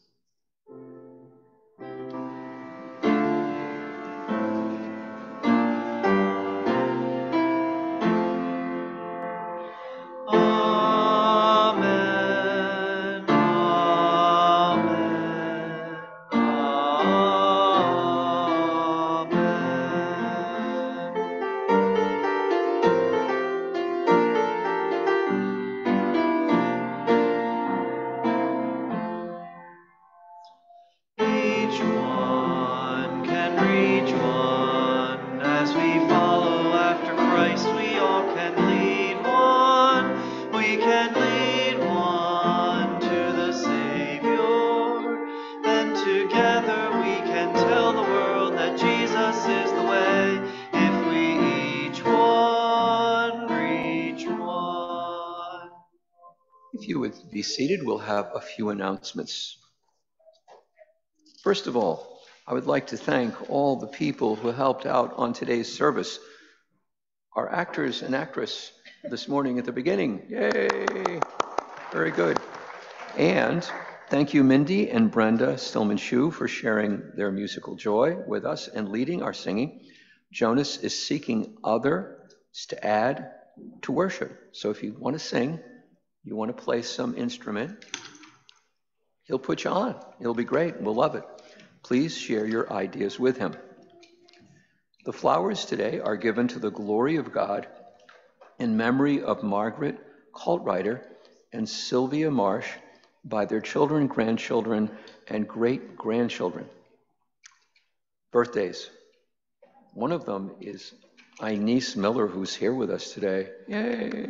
Be seated. We'll have a few announcements. First of all, I would like to thank all the people who helped out on today's service. Our actors and actress this morning at the beginning. Yay! Very good. And thank you, Mindy and Brenda Stillman-Shue, for sharing their musical joy with us and leading our singing. Jonas is seeking others to add to worship. So if you want to sing, you want to play some instrument, he'll put you on. It'll be great. We'll love it. Please share your ideas with him. The flowers today are given to the glory of God in memory of Margaret Coltrider and Sylvia Marsh by their children, grandchildren, and great-grandchildren. Birthdays. One of them is Inez Miller, who's here with us today. Yay!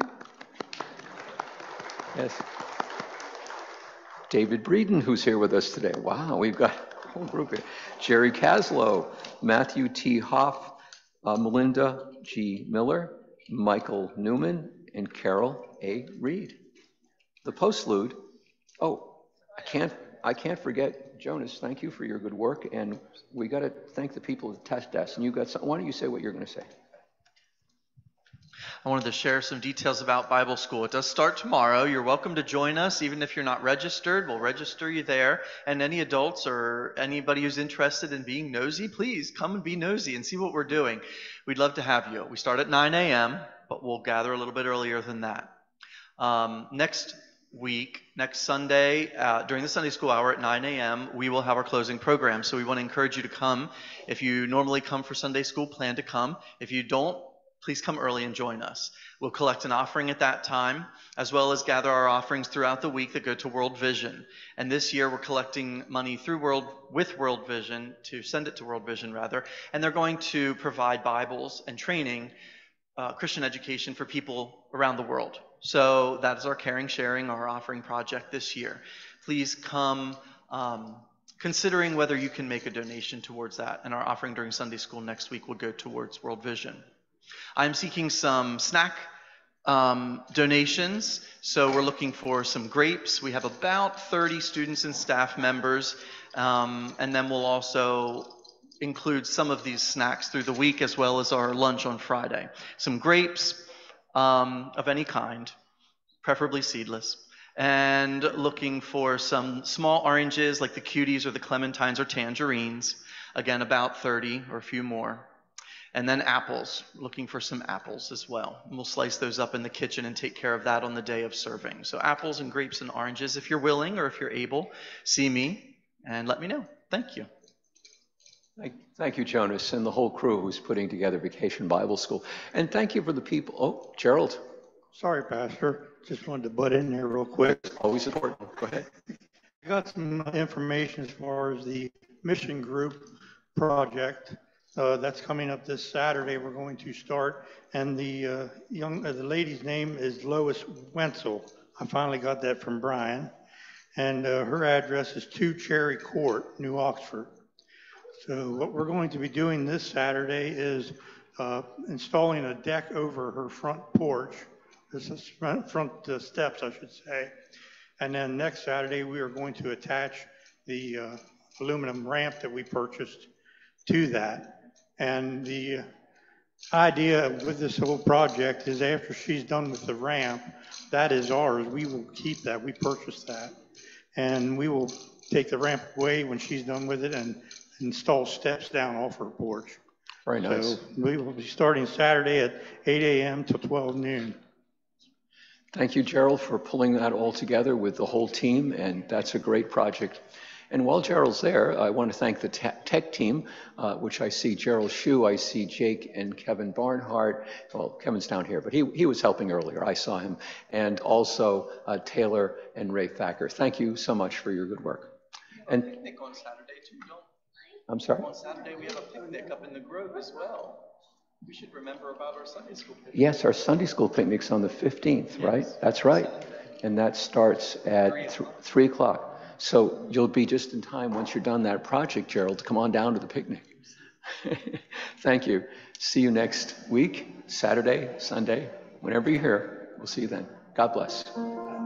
Yes. David Breeden, who's here with us today. Wow, we've got a whole group here. Jerry Caslow, Matthew T. Hoff, uh, Melinda G. Miller, Michael Newman, and Carol A. Reed. The postlude. Oh, I can't, I can't forget Jonas. Thank you for your good work, and we got to thank the people at the test desk. And you got some, why don't you say what you're going to say? I wanted to share some details about Bible school. It does start tomorrow. You're welcome to join us, even if you're not registered. We'll register you there. And any adults or anybody who's interested in being nosy, please come and be nosy and see what we're doing. We'd love to have you. We start at nine a.m., but we'll gather a little bit earlier than that. Um, next week, next Sunday, uh, during the Sunday school hour at nine a.m., we will have our closing program. So we want to encourage you to come. If you normally come for Sunday school, plan to come. If you don't, please come early and join us. We'll collect an offering at that time, as well as gather our offerings throughout the week that go to World Vision. And this year we're collecting money through World with World Vision, to send it to World Vision rather, and they're going to provide Bibles and training, uh, Christian education for people around the world. So that is our Caring, Sharing, our offering project this year. Please come um, considering whether you can make a donation towards that, and our offering during Sunday school next week will go towards World Vision. I'm seeking some snack um, donations, so we're looking for some grapes. We have about thirty students and staff members, um, and then we'll also include some of these snacks through the week as well as our lunch on Friday. Some grapes um, of any kind, preferably seedless, and looking for some small oranges like the cuties or the clementines or tangerines, again about thirty or a few more. And then apples, looking for some apples as well. And we'll slice those up in the kitchen and take care of that on the day of serving. So apples and grapes and oranges. If you're willing or if you're able, see me and let me know. Thank you. Thank, thank you, Jonas, and the whole crew who's putting together Vacation Bible School. And thank you for the people. Oh, Gerald. Sorry, Pastor. Just wanted to butt in there real quick. Always important. Go ahead. I got some information as far as the mission group project. Uh, that's coming up this Saturday. We're going to start, and the uh, young, uh, the lady's name is Lois Wenzel. I finally got that from Brian, and uh, her address is two Cherry Court, New Oxford. So what we're going to be doing this Saturday is uh, installing a deck over her front porch. This is front, front uh, steps, I should say. And then next Saturday, we are going to attach the uh, aluminum ramp that we purchased to that. And the idea with this whole project is after she's done with the ramp, that is ours. We will keep that. We purchased that. And we will take the ramp away when she's done with it and install steps down off her porch. Very nice. So we will be starting Saturday at eight A M till twelve noon. Thank you, Gerald, for pulling that all together with the whole team, and that's a great project. And while Gerald's there, I want to thank the te tech team, uh, which I see Gerald Shue, I see Jake and Kevin Barnhart. Well, Kevin's down here, but he, he was helping earlier. I saw him. And also uh, Taylor and Ray Thacker. Thank you so much for your good work. And Picnic on Saturday too, don't I'm sorry? On Saturday we have a picnic up in the Grove as well. We should remember about our Sunday school picnic. Yes, our Sunday school picnic's on the fifteenth, yes, right? That's right. And that starts at th three o'clock. So you'll be just in time once you're done that project, Gerald, to come on down to the picnic. Thank you. See you next week, Saturday, Sunday, whenever you're here. We'll see you then. God bless.